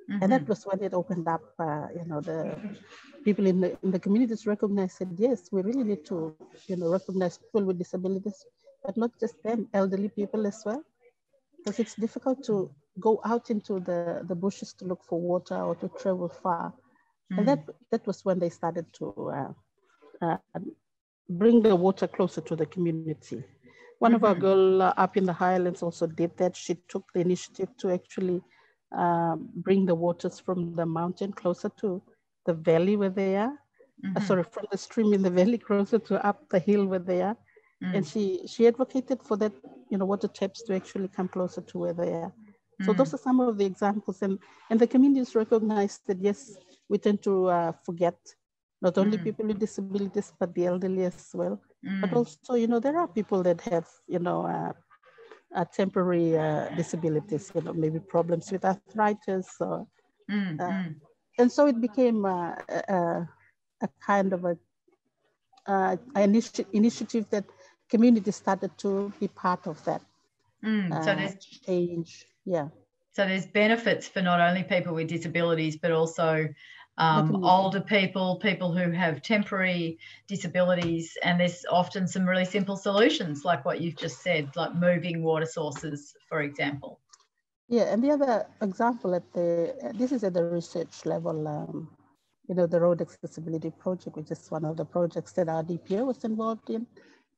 S5: And that was when it opened up, you know, the people in the communities recognized that, yes, we really need to, you know, recognize people with disabilities, but not just them, elderly people as well, because it's difficult to go out into the bushes to look for water or to travel far. And that was when they started to bring the water closer to the community. One of our girls up in the Highlands also did that. She took the initiative to actually bring the waters from the mountain closer to the valley where they are. Sorry, from the stream in the valley closer to up the hill where they are. And she advocated for that, you know, water taps to actually come closer to where they are. So those are some of the examples. And the communities recognize that, yes, we tend to forget not only people with disabilities, but the elderly as well. But also, you know, there are people that have, you know, temporary disabilities, you know, maybe problems with arthritis. Or, and so it became a kind of an initiative that community started to be part of that.
S2: So there's
S5: change, yeah.
S2: So there's benefits for not only people with disabilities, but also older people, people who have temporary disabilities, and there's often some really simple solutions like what you've just said, like moving water sources, for example.
S5: Yeah, and the other example this is at the research level, you know, the Road Accessibility Project, which is one of the projects that our DPO was involved in,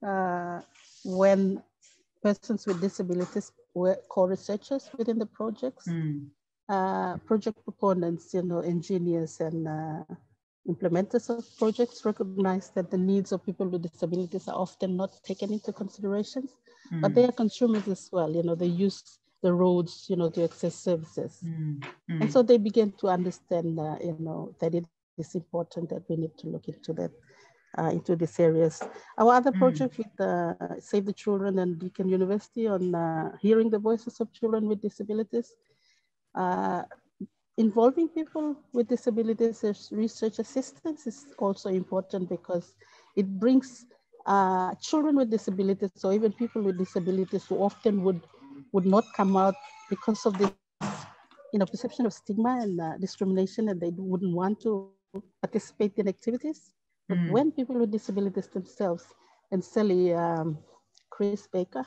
S5: when persons with disabilities were co-researchers within the projects. Project proponents, you know, engineers and implementers of projects recognize that the needs of people with disabilities are often not taken into consideration, but they are consumers as well. You know, they use the roads, you know, to access services. And so they begin to understand, you know, that it is important that we need to look into that, into these areas. Our other project with Save the Children and Deakin University on hearing the voices of children with disabilities, involving people with disabilities as research assistants is also important because it brings children with disabilities, or even people with disabilities who often would not come out because of this, you know, perception of stigma and discrimination, and they wouldn't want to participate in activities. But when people with disabilities themselves, and Sally, Chris Baker,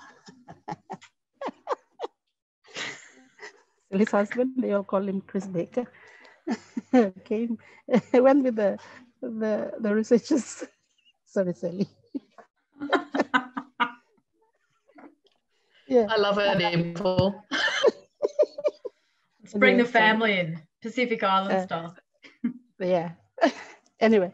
S5: his husband, they all call him Chris Baker, came, went with the researchers. Sorry, Sally. Yeah.
S4: I love it, Dimple.
S2: Let's bring the family in, Pacific Island style.
S5: Yeah. Anyway,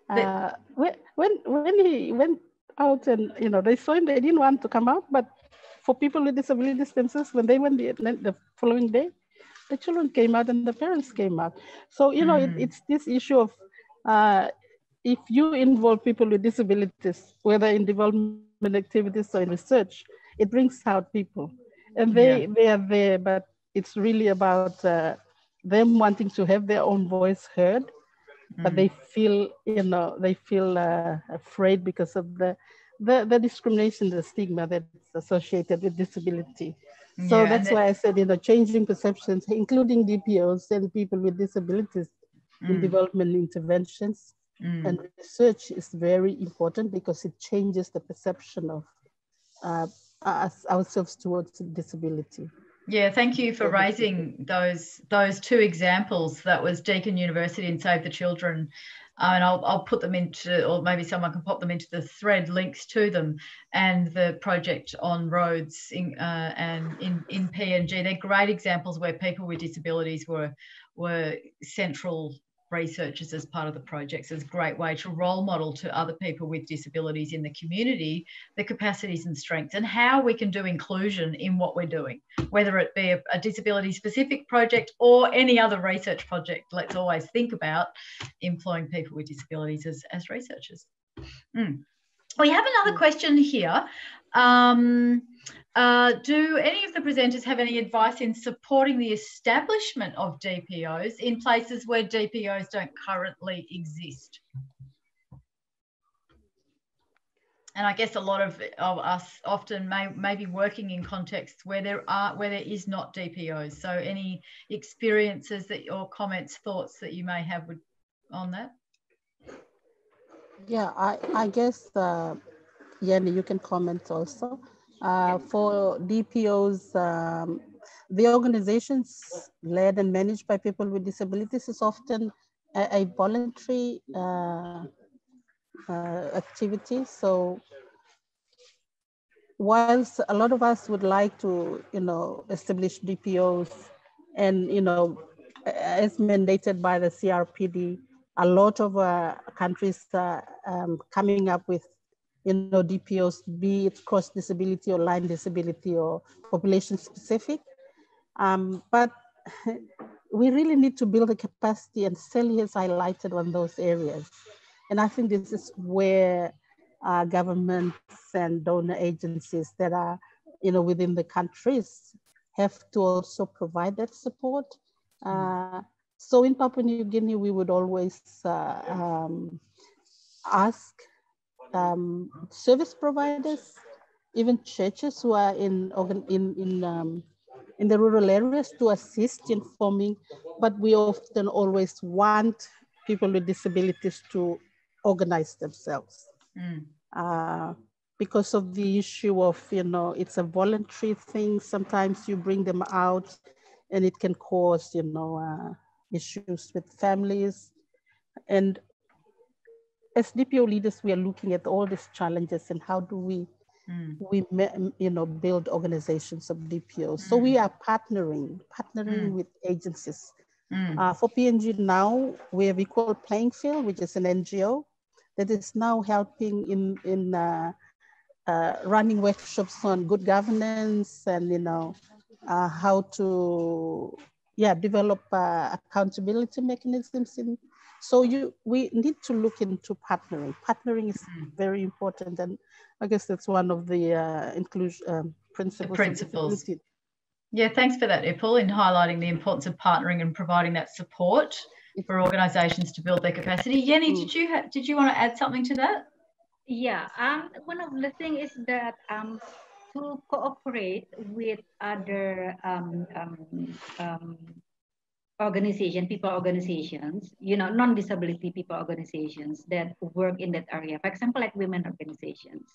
S5: when he went out and, you know, they saw him, they didn't want to come out, but for people with disabilities themselves, when they went the following day, the children came out and the parents came out. So, you know, it's this issue of if you involve people with disabilities, whether in development activities or in research, it brings out people. And they are there, but it's really about them wanting to have their own voice heard, but they feel, you know, they feel afraid because of the discrimination, the stigma that's associated with disability. So that's why I said, you know, changing perceptions, including DPOs and people with disabilities in development interventions and research is very important because it changes the perception of ourselves towards disability.
S2: Yeah, thank you for raising those two examples. That was Deakin University and Save the Children. And I'll put them into, or maybe someone can pop them into the thread, links to them, and the project on roads and in PNG. They're great examples where people with disabilities were central researchers as part of the projects. It's a great way to role model to other people with disabilities in the community the capacities and strengths and how we can do inclusion in what we're doing, whether it be a disability specific project or any other research project. Let's always think about employing people with disabilities as researchers. We have another question here. Do any of the presenters have any advice in supporting the establishment of DPOs in places where DPOs don't currently exist? And I guess a lot of us often may be working in contexts where there is not DPOs. So any experiences or comments, thoughts that you may have on that?
S5: Yeah, I guess, Jenny, you can comment also. For DPOs, the organizations led and managed by people with disabilities is often a voluntary activity. So whilst a lot of us would like to, establish DPOs and, as mandated by the CRPD, a lot of countries are coming up with, DPOs, be it cross disability or line disability or population specific. But we really need to build the capacity, and Sally has highlighted on those areas. And I think this is where governments and donor agencies that are, within the countries have to also provide that support. So in Papua New Guinea, we would always ask service providers, even churches who are in the rural areas to assist in forming, but we often always want people with disabilities to organize themselves. Because of the issue of, it's a voluntary thing. Sometimes you bring them out and it can cause, issues with families. And as DPO leaders, we are looking at all these challenges and how do we build organizations of DPOs. So we are partnering with agencies. For PNG now, we have Equal Playing Field, which is an NGO that is now helping in running workshops on good governance and how to develop accountability mechanisms. So we need to look into partnering. Partnering is very important, and I guess that's one of the inclusion principles.
S2: Yeah, thanks for that, Ipul, in highlighting the importance of partnering and providing that support for organisations to build their capacity. Jenny, did you want to add something to that?
S3: Yeah, one of the things is that to cooperate with other people organizations, non-disability people organizations that work in that area. For example, like women organizations,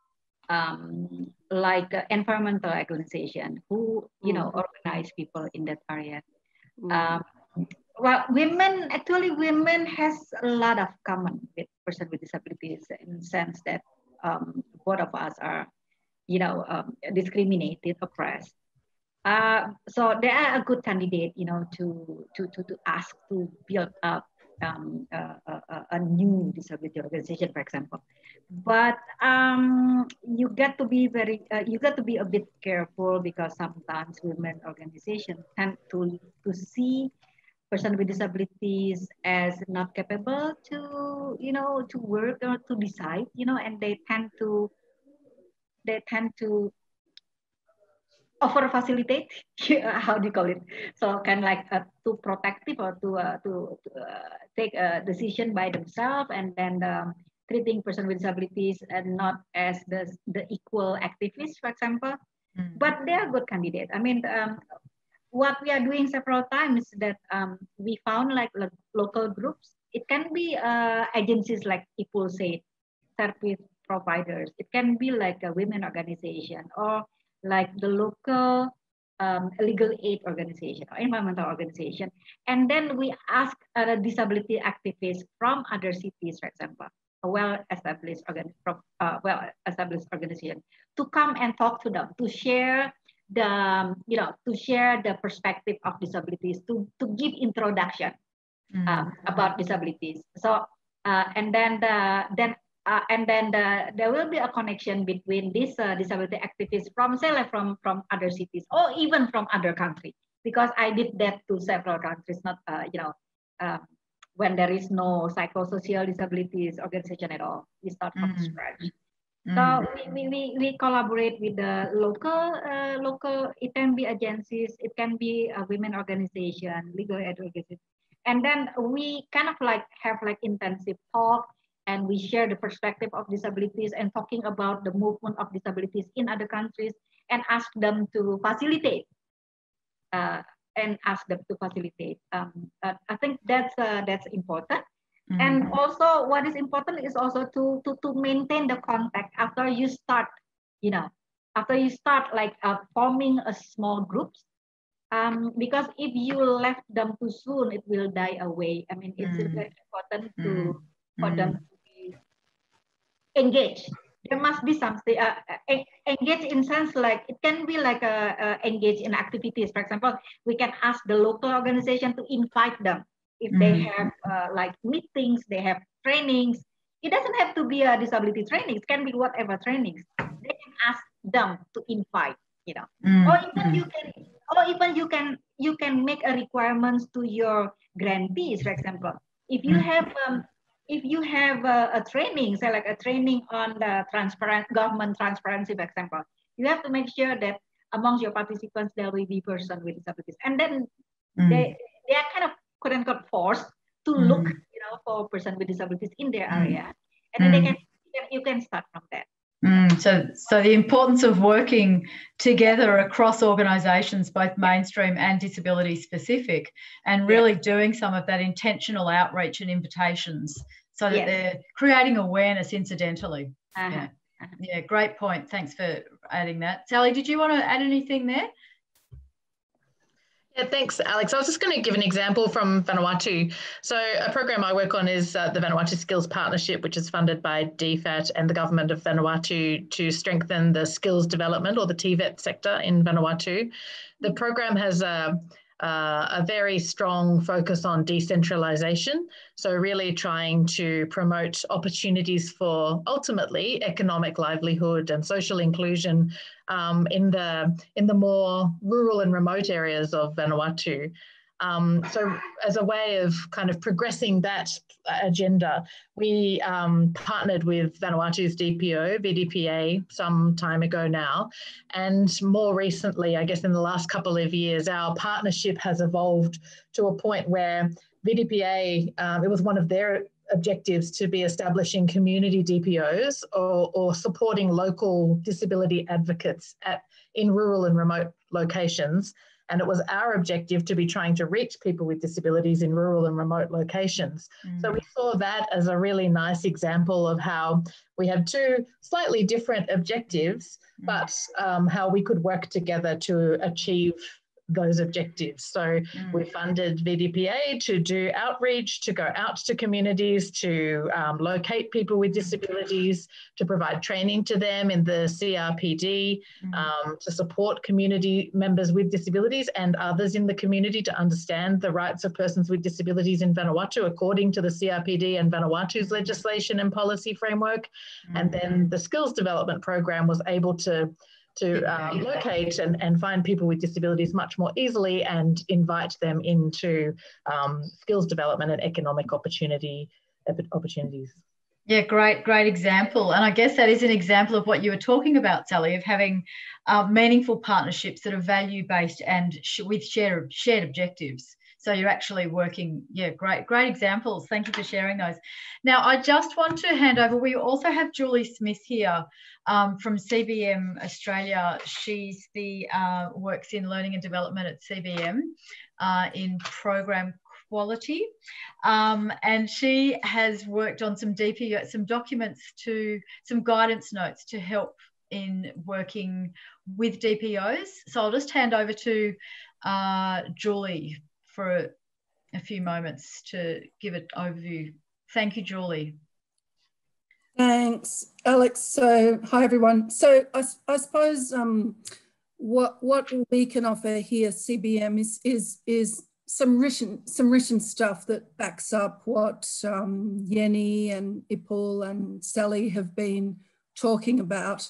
S3: like environmental organization who, organize people in that area. Well, women has a lot of common with person with disabilities in the sense that both of us are, discriminated, oppressed. So they are a good candidate, to ask to build up a new disability organization, for example. But you got to be a bit careful because sometimes women organizations tend to see person with disabilities as not capable to, to work or to decide, and they tend to over facilitate. How do you call it? So kind of like too protective or to take a decision by themselves, and then treating person with disabilities and not as the equal activists, for example. But they are good candidates. I mean, what we are doing several times that we found like local groups. It can be agencies like people say, service providers. It can be like a women organization or like the local legal aid organization or environmental organization. And then we ask disability activists from other cities, for example, a well-established organization, to come and talk to them, to share the perspective of disabilities, to give introduction about disabilities. So and then there will be a connection between these disability activists from from other cities or even from other countries, because I did that to several countries, not when there is no psychosocial disabilities organization at all. We start from scratch. So we collaborate with the local. It can be agencies, it can be a women organization, legal aid organization, and then we kind of like have like intensive talk and we share the perspective of disabilities and talking about the movement of disabilities in other countries and ask them to facilitate. I think that's important. And also what is important is also to maintain the contact after you start, after you start like forming a small groups. Because if you left them too soon, it will die away. I mean, it's very important for them to be engaged. There must be something engage in sense like it can be like engage in activities. For example, we can ask the local organization to invite them if they have like meetings, they have trainings. It doesn't have to be a disability training. It can be whatever trainings. They can ask them to invite, or even you can make a requirements to your grantees. For example, if you have a training, say like a training on the government transparency, for example, you have to make sure that amongst your participants there will be person with disabilities, and then they are kind of quote unquote forced to look, for person with disabilities in their area, and then you can start from that.
S2: So the importance of working together across organisations, both mainstream and disability specific, and really doing some of that intentional outreach and invitations so that they're creating awareness incidentally. Yeah, great point. Thanks for adding that. Sally, did you want to add anything there?
S4: Yeah, thanks, Alex. I was just going to give an example from Vanuatu. So a program I work on is the Vanuatu Skills Partnership, which is funded by DFAT and the government of Vanuatu to strengthen the skills development, or the TVET sector in Vanuatu. The program has a very strong focus on decentralisation, so really trying to promote opportunities for ultimately economic livelihood and social inclusion in the more rural and remote areas of Vanuatu. So as a way of kind of progressing that agenda, we partnered with Vanuatu's DPO, VDPA, some time ago now. And more recently, I guess in the last couple of years, our partnership has evolved to a point where VDPA, it was one of their objectives to be establishing community DPOs or supporting local disability advocates in rural and remote locations. And it was our objective to be trying to reach people with disabilities in rural and remote locations. So we saw that as a really nice example of how we had two slightly different objectives, but how we could work together to achieve those objectives. So we funded VDPA to do outreach, to go out to communities, to locate people with disabilities, to provide training to them in the CRPD, to support community members with disabilities and others in the community to understand the rights of persons with disabilities in Vanuatu according to the CRPD and Vanuatu's legislation and policy framework. And then the skills development program was able to locate and find people with disabilities much more easily and invite them into skills development and economic opportunities.
S2: Yeah, great example. And I guess that is an example of what you were talking about, Sally, of having meaningful partnerships that are value-based and with shared objectives. So you're actually working, great examples. Thank you for sharing those. Now, I just want to hand over, we also have Julie Smith here from CBM Australia. She's the works in learning and development at CBM in program quality. And she has worked on some documents some guidance notes to help in working with DPOs. So I'll just hand over to Julie for a few moments to give an overview. Thank you, Julie.
S6: Thanks, Alex. So, hi everyone. So I suppose what we can offer here, CBM, is some written stuff that backs up what Yenny and Ipul and Sally have been talking about,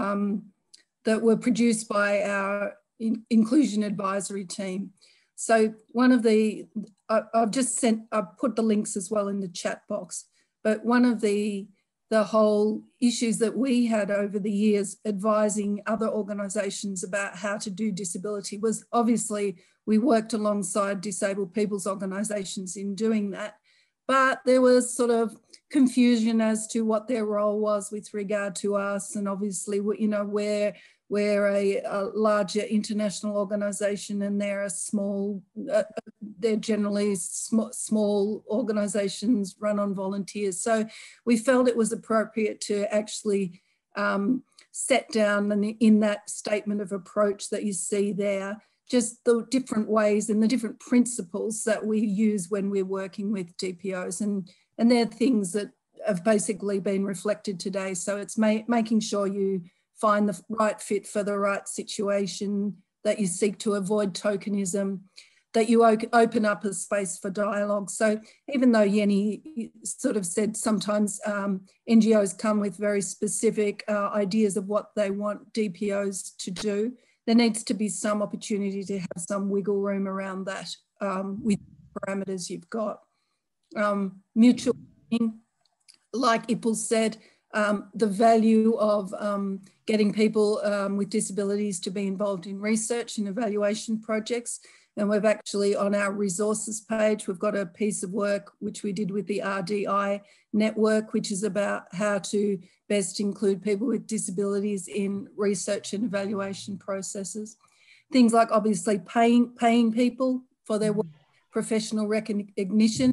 S6: that were produced by our inclusion advisory team. So one of I've put the links as well in the chat box, but one of the whole issues that we had over the years advising other organisations about how to do disability was obviously we worked alongside disabled people's organisations in doing that, but there was sort of confusion as to what their role was with regard to us. And obviously, you know, we're a larger international organisation, and they're a small, they're generally small organisations run on volunteers. So we felt it was appropriate to actually set down in that statement of approach that you see there, just the different ways and the different principles that we use when we're working with DPOs. And they're things that have basically been reflected today. So it's making sure you find the right fit for the right situation, that you seek to avoid tokenism, that you open up a space for dialogue. So even though Yenny sort of said sometimes NGOs come with very specific ideas of what they want DPOs to do, there needs to be some opportunity to have some wiggle room around that with parameters you've got. Mutual learning, like Ipul said, the value of getting people with disabilities to be involved in research and evaluation projects. And we've actually, on our resources page, we've got a piece of work which we did with the RDI network, which is about how to best include people with disabilities in research and evaluation processes. Things like obviously paying people for their work, professional recognition,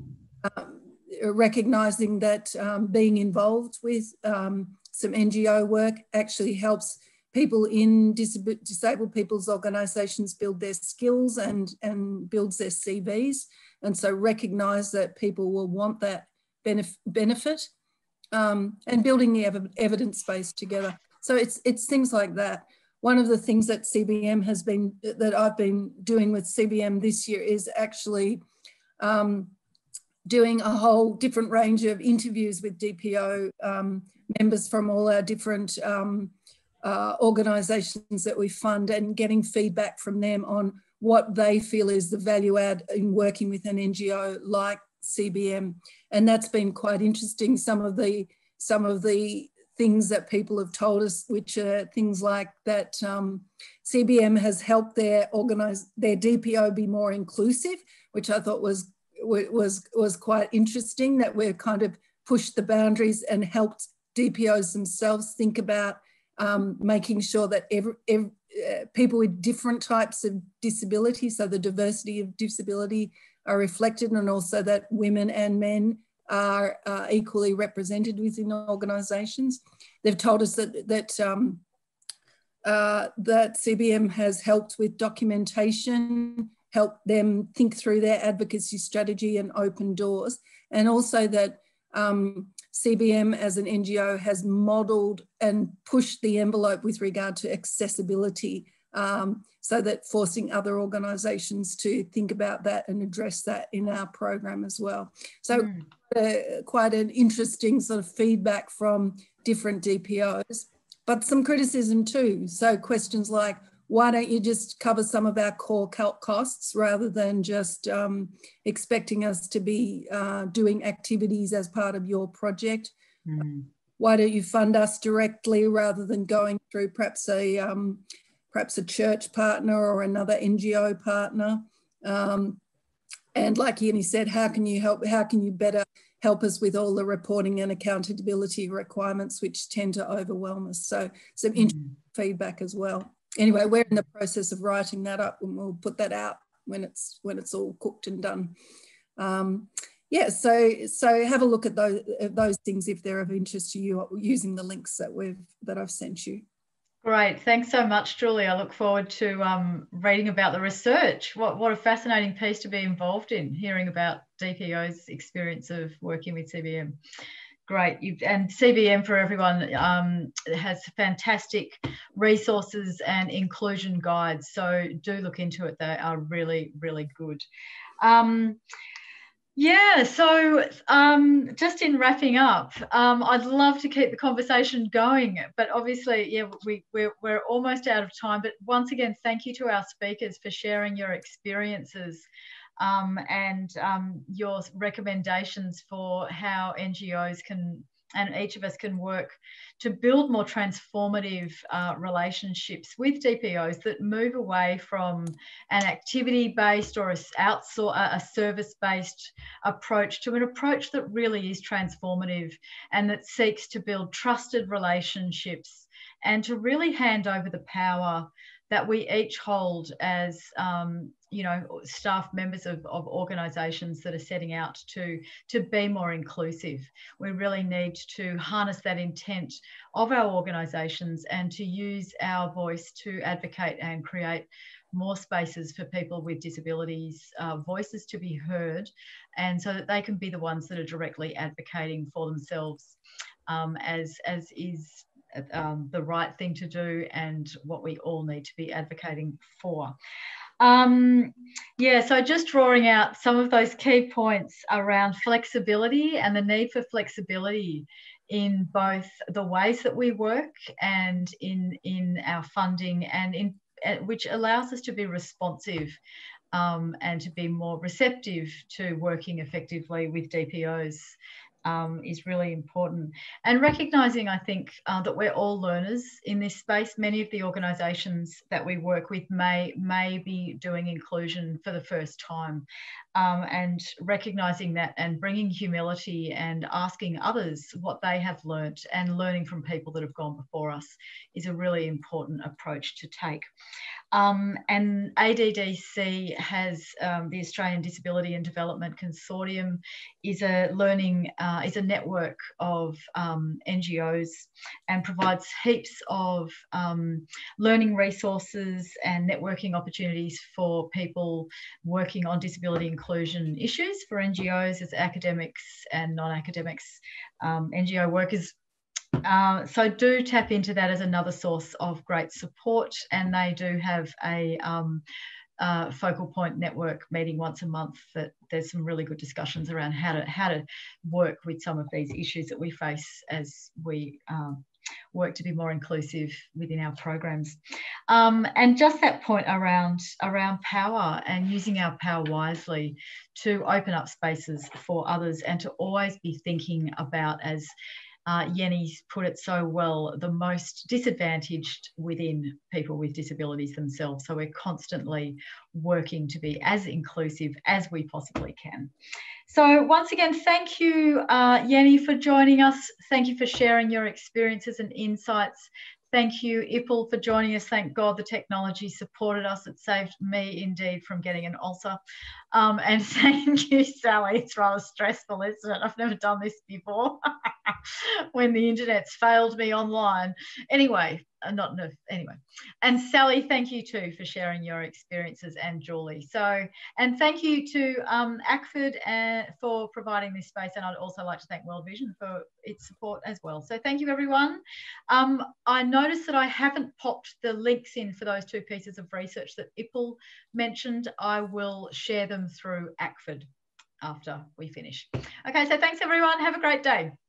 S6: recognising that being involved with some NGO work actually helps people in disabled people's organisations build their skills and builds their CVs. And so recognise that people will want that benefit and building the evidence base together. So it's things like that. One of the things that CBM has been, that I've been doing with CBM this year is actually doing a whole different range of interviews with DPO members from all our different organisations that we fund, and getting feedback from them on what they feel is the value add in working with an NGO like CBM. And that's been quite interesting. Some of the things that people have told us, which are things like that CBM has helped their DPO be more inclusive, which I thought was quite interesting, that we've kind of pushed the boundaries and helped DPOs themselves think about making sure that people with different types of disability, so the diversity of disability, are reflected, and also that women and men are equally represented within organisations. They've told us that CBM has helped with documentation, helped them think through their advocacy strategy and open doors, and also that CBM as an NGO has modelled and pushed the envelope with regard to accessibility, so that forcing other organisations to think about that and address that in our program as well. So quite an interesting sort of feedback from different DPOs, but some criticism too. So questions like, why don't you just cover some of our core costs rather than just expecting us to be doing activities as part of your project? Why don't you fund us directly rather than going through perhaps a church partner or another NGO partner? And like Yenny said, how can you better help us with all the reporting and accountability requirements which tend to overwhelm us? So some interesting feedback as well. Anyway, we're in the process of writing that up, and we'll put that out when it's all cooked and done. Yeah, so have a look at those things if they're of interest to you, using the links that I've sent you.
S2: Great, thanks so much, Julie. I look forward to reading about the research. What a fascinating piece to be involved in, hearing about DPO's experience of working with CBM. Great. And CBM, for everyone, has fantastic resources and inclusion guides, so do look into it. They are really, really good. Yeah, so just in wrapping up, I'd love to keep the conversation going, but obviously, yeah, we're almost out of time. But once again, thank you to our speakers for sharing your experiences and your recommendations for how NGOs can and each of us can work to build more transformative relationships with DPOs that move away from an activity-based or a service-based approach to an approach that really is transformative and that seeks to build trusted relationships and to really hand over the power that we each hold as you know, staff members of organisations that are setting out to be more inclusive. We really need to harness that intent of our organisations and to use our voice to advocate and create more spaces for people with disabilities, voices to be heard, and so that they can be the ones that are directly advocating for themselves, as is the right thing to do and what we all need to be advocating for. Yeah, so just drawing out some of those key points around flexibility and the need for flexibility in both the ways that we work and in our funding, and which allows us to be responsive and to be more receptive to working effectively with DPOs. Is really important. And recognising, I think, that we're all learners in this space. Many of the organisations that we work with may be doing inclusion for the first time, and recognising that and bringing humility and asking others what they have learnt and learning from people that have gone before us is a really important approach to take. And ADDC has the Australian Disability and Development Consortium is a learning, is a network of NGOs and provides heaps of learning resources and networking opportunities for people working on disability inclusion issues for NGOs as academics and non-academics, NGO workers. So do tap into that as another source of great support, and they do have a focal point network meeting once a month that there's some really good discussions around how to work with some of these issues that we face as we work to be more inclusive within our programs. And just that point around power and using our power wisely to open up spaces for others and to always be thinking about, as Yenny's put it so well, the most disadvantaged within people with disabilities themselves. So we're constantly working to be as inclusive as we possibly can. So once again, thank you, Yenny, for joining us. Thank you for sharing your experiences and insights. Thank you, Ipple, for joining us. Thank God the technology supported us. It saved me indeed from getting an ulcer. And thank you, Sally. It's rather stressful, isn't it? I've never done this before when the internet's failed me online. Anyway, anyway. And Sally, thank you too for sharing your experiences, and Julie. So, and thank you to ACFID for providing this space. And I'd also like to thank World Vision for its support as well. So thank you, everyone. I noticed that I haven't popped the links in for those two pieces of research that Ipple mentioned. I will share them through ACFID after we finish. Okay, so thanks everyone. Have a great day.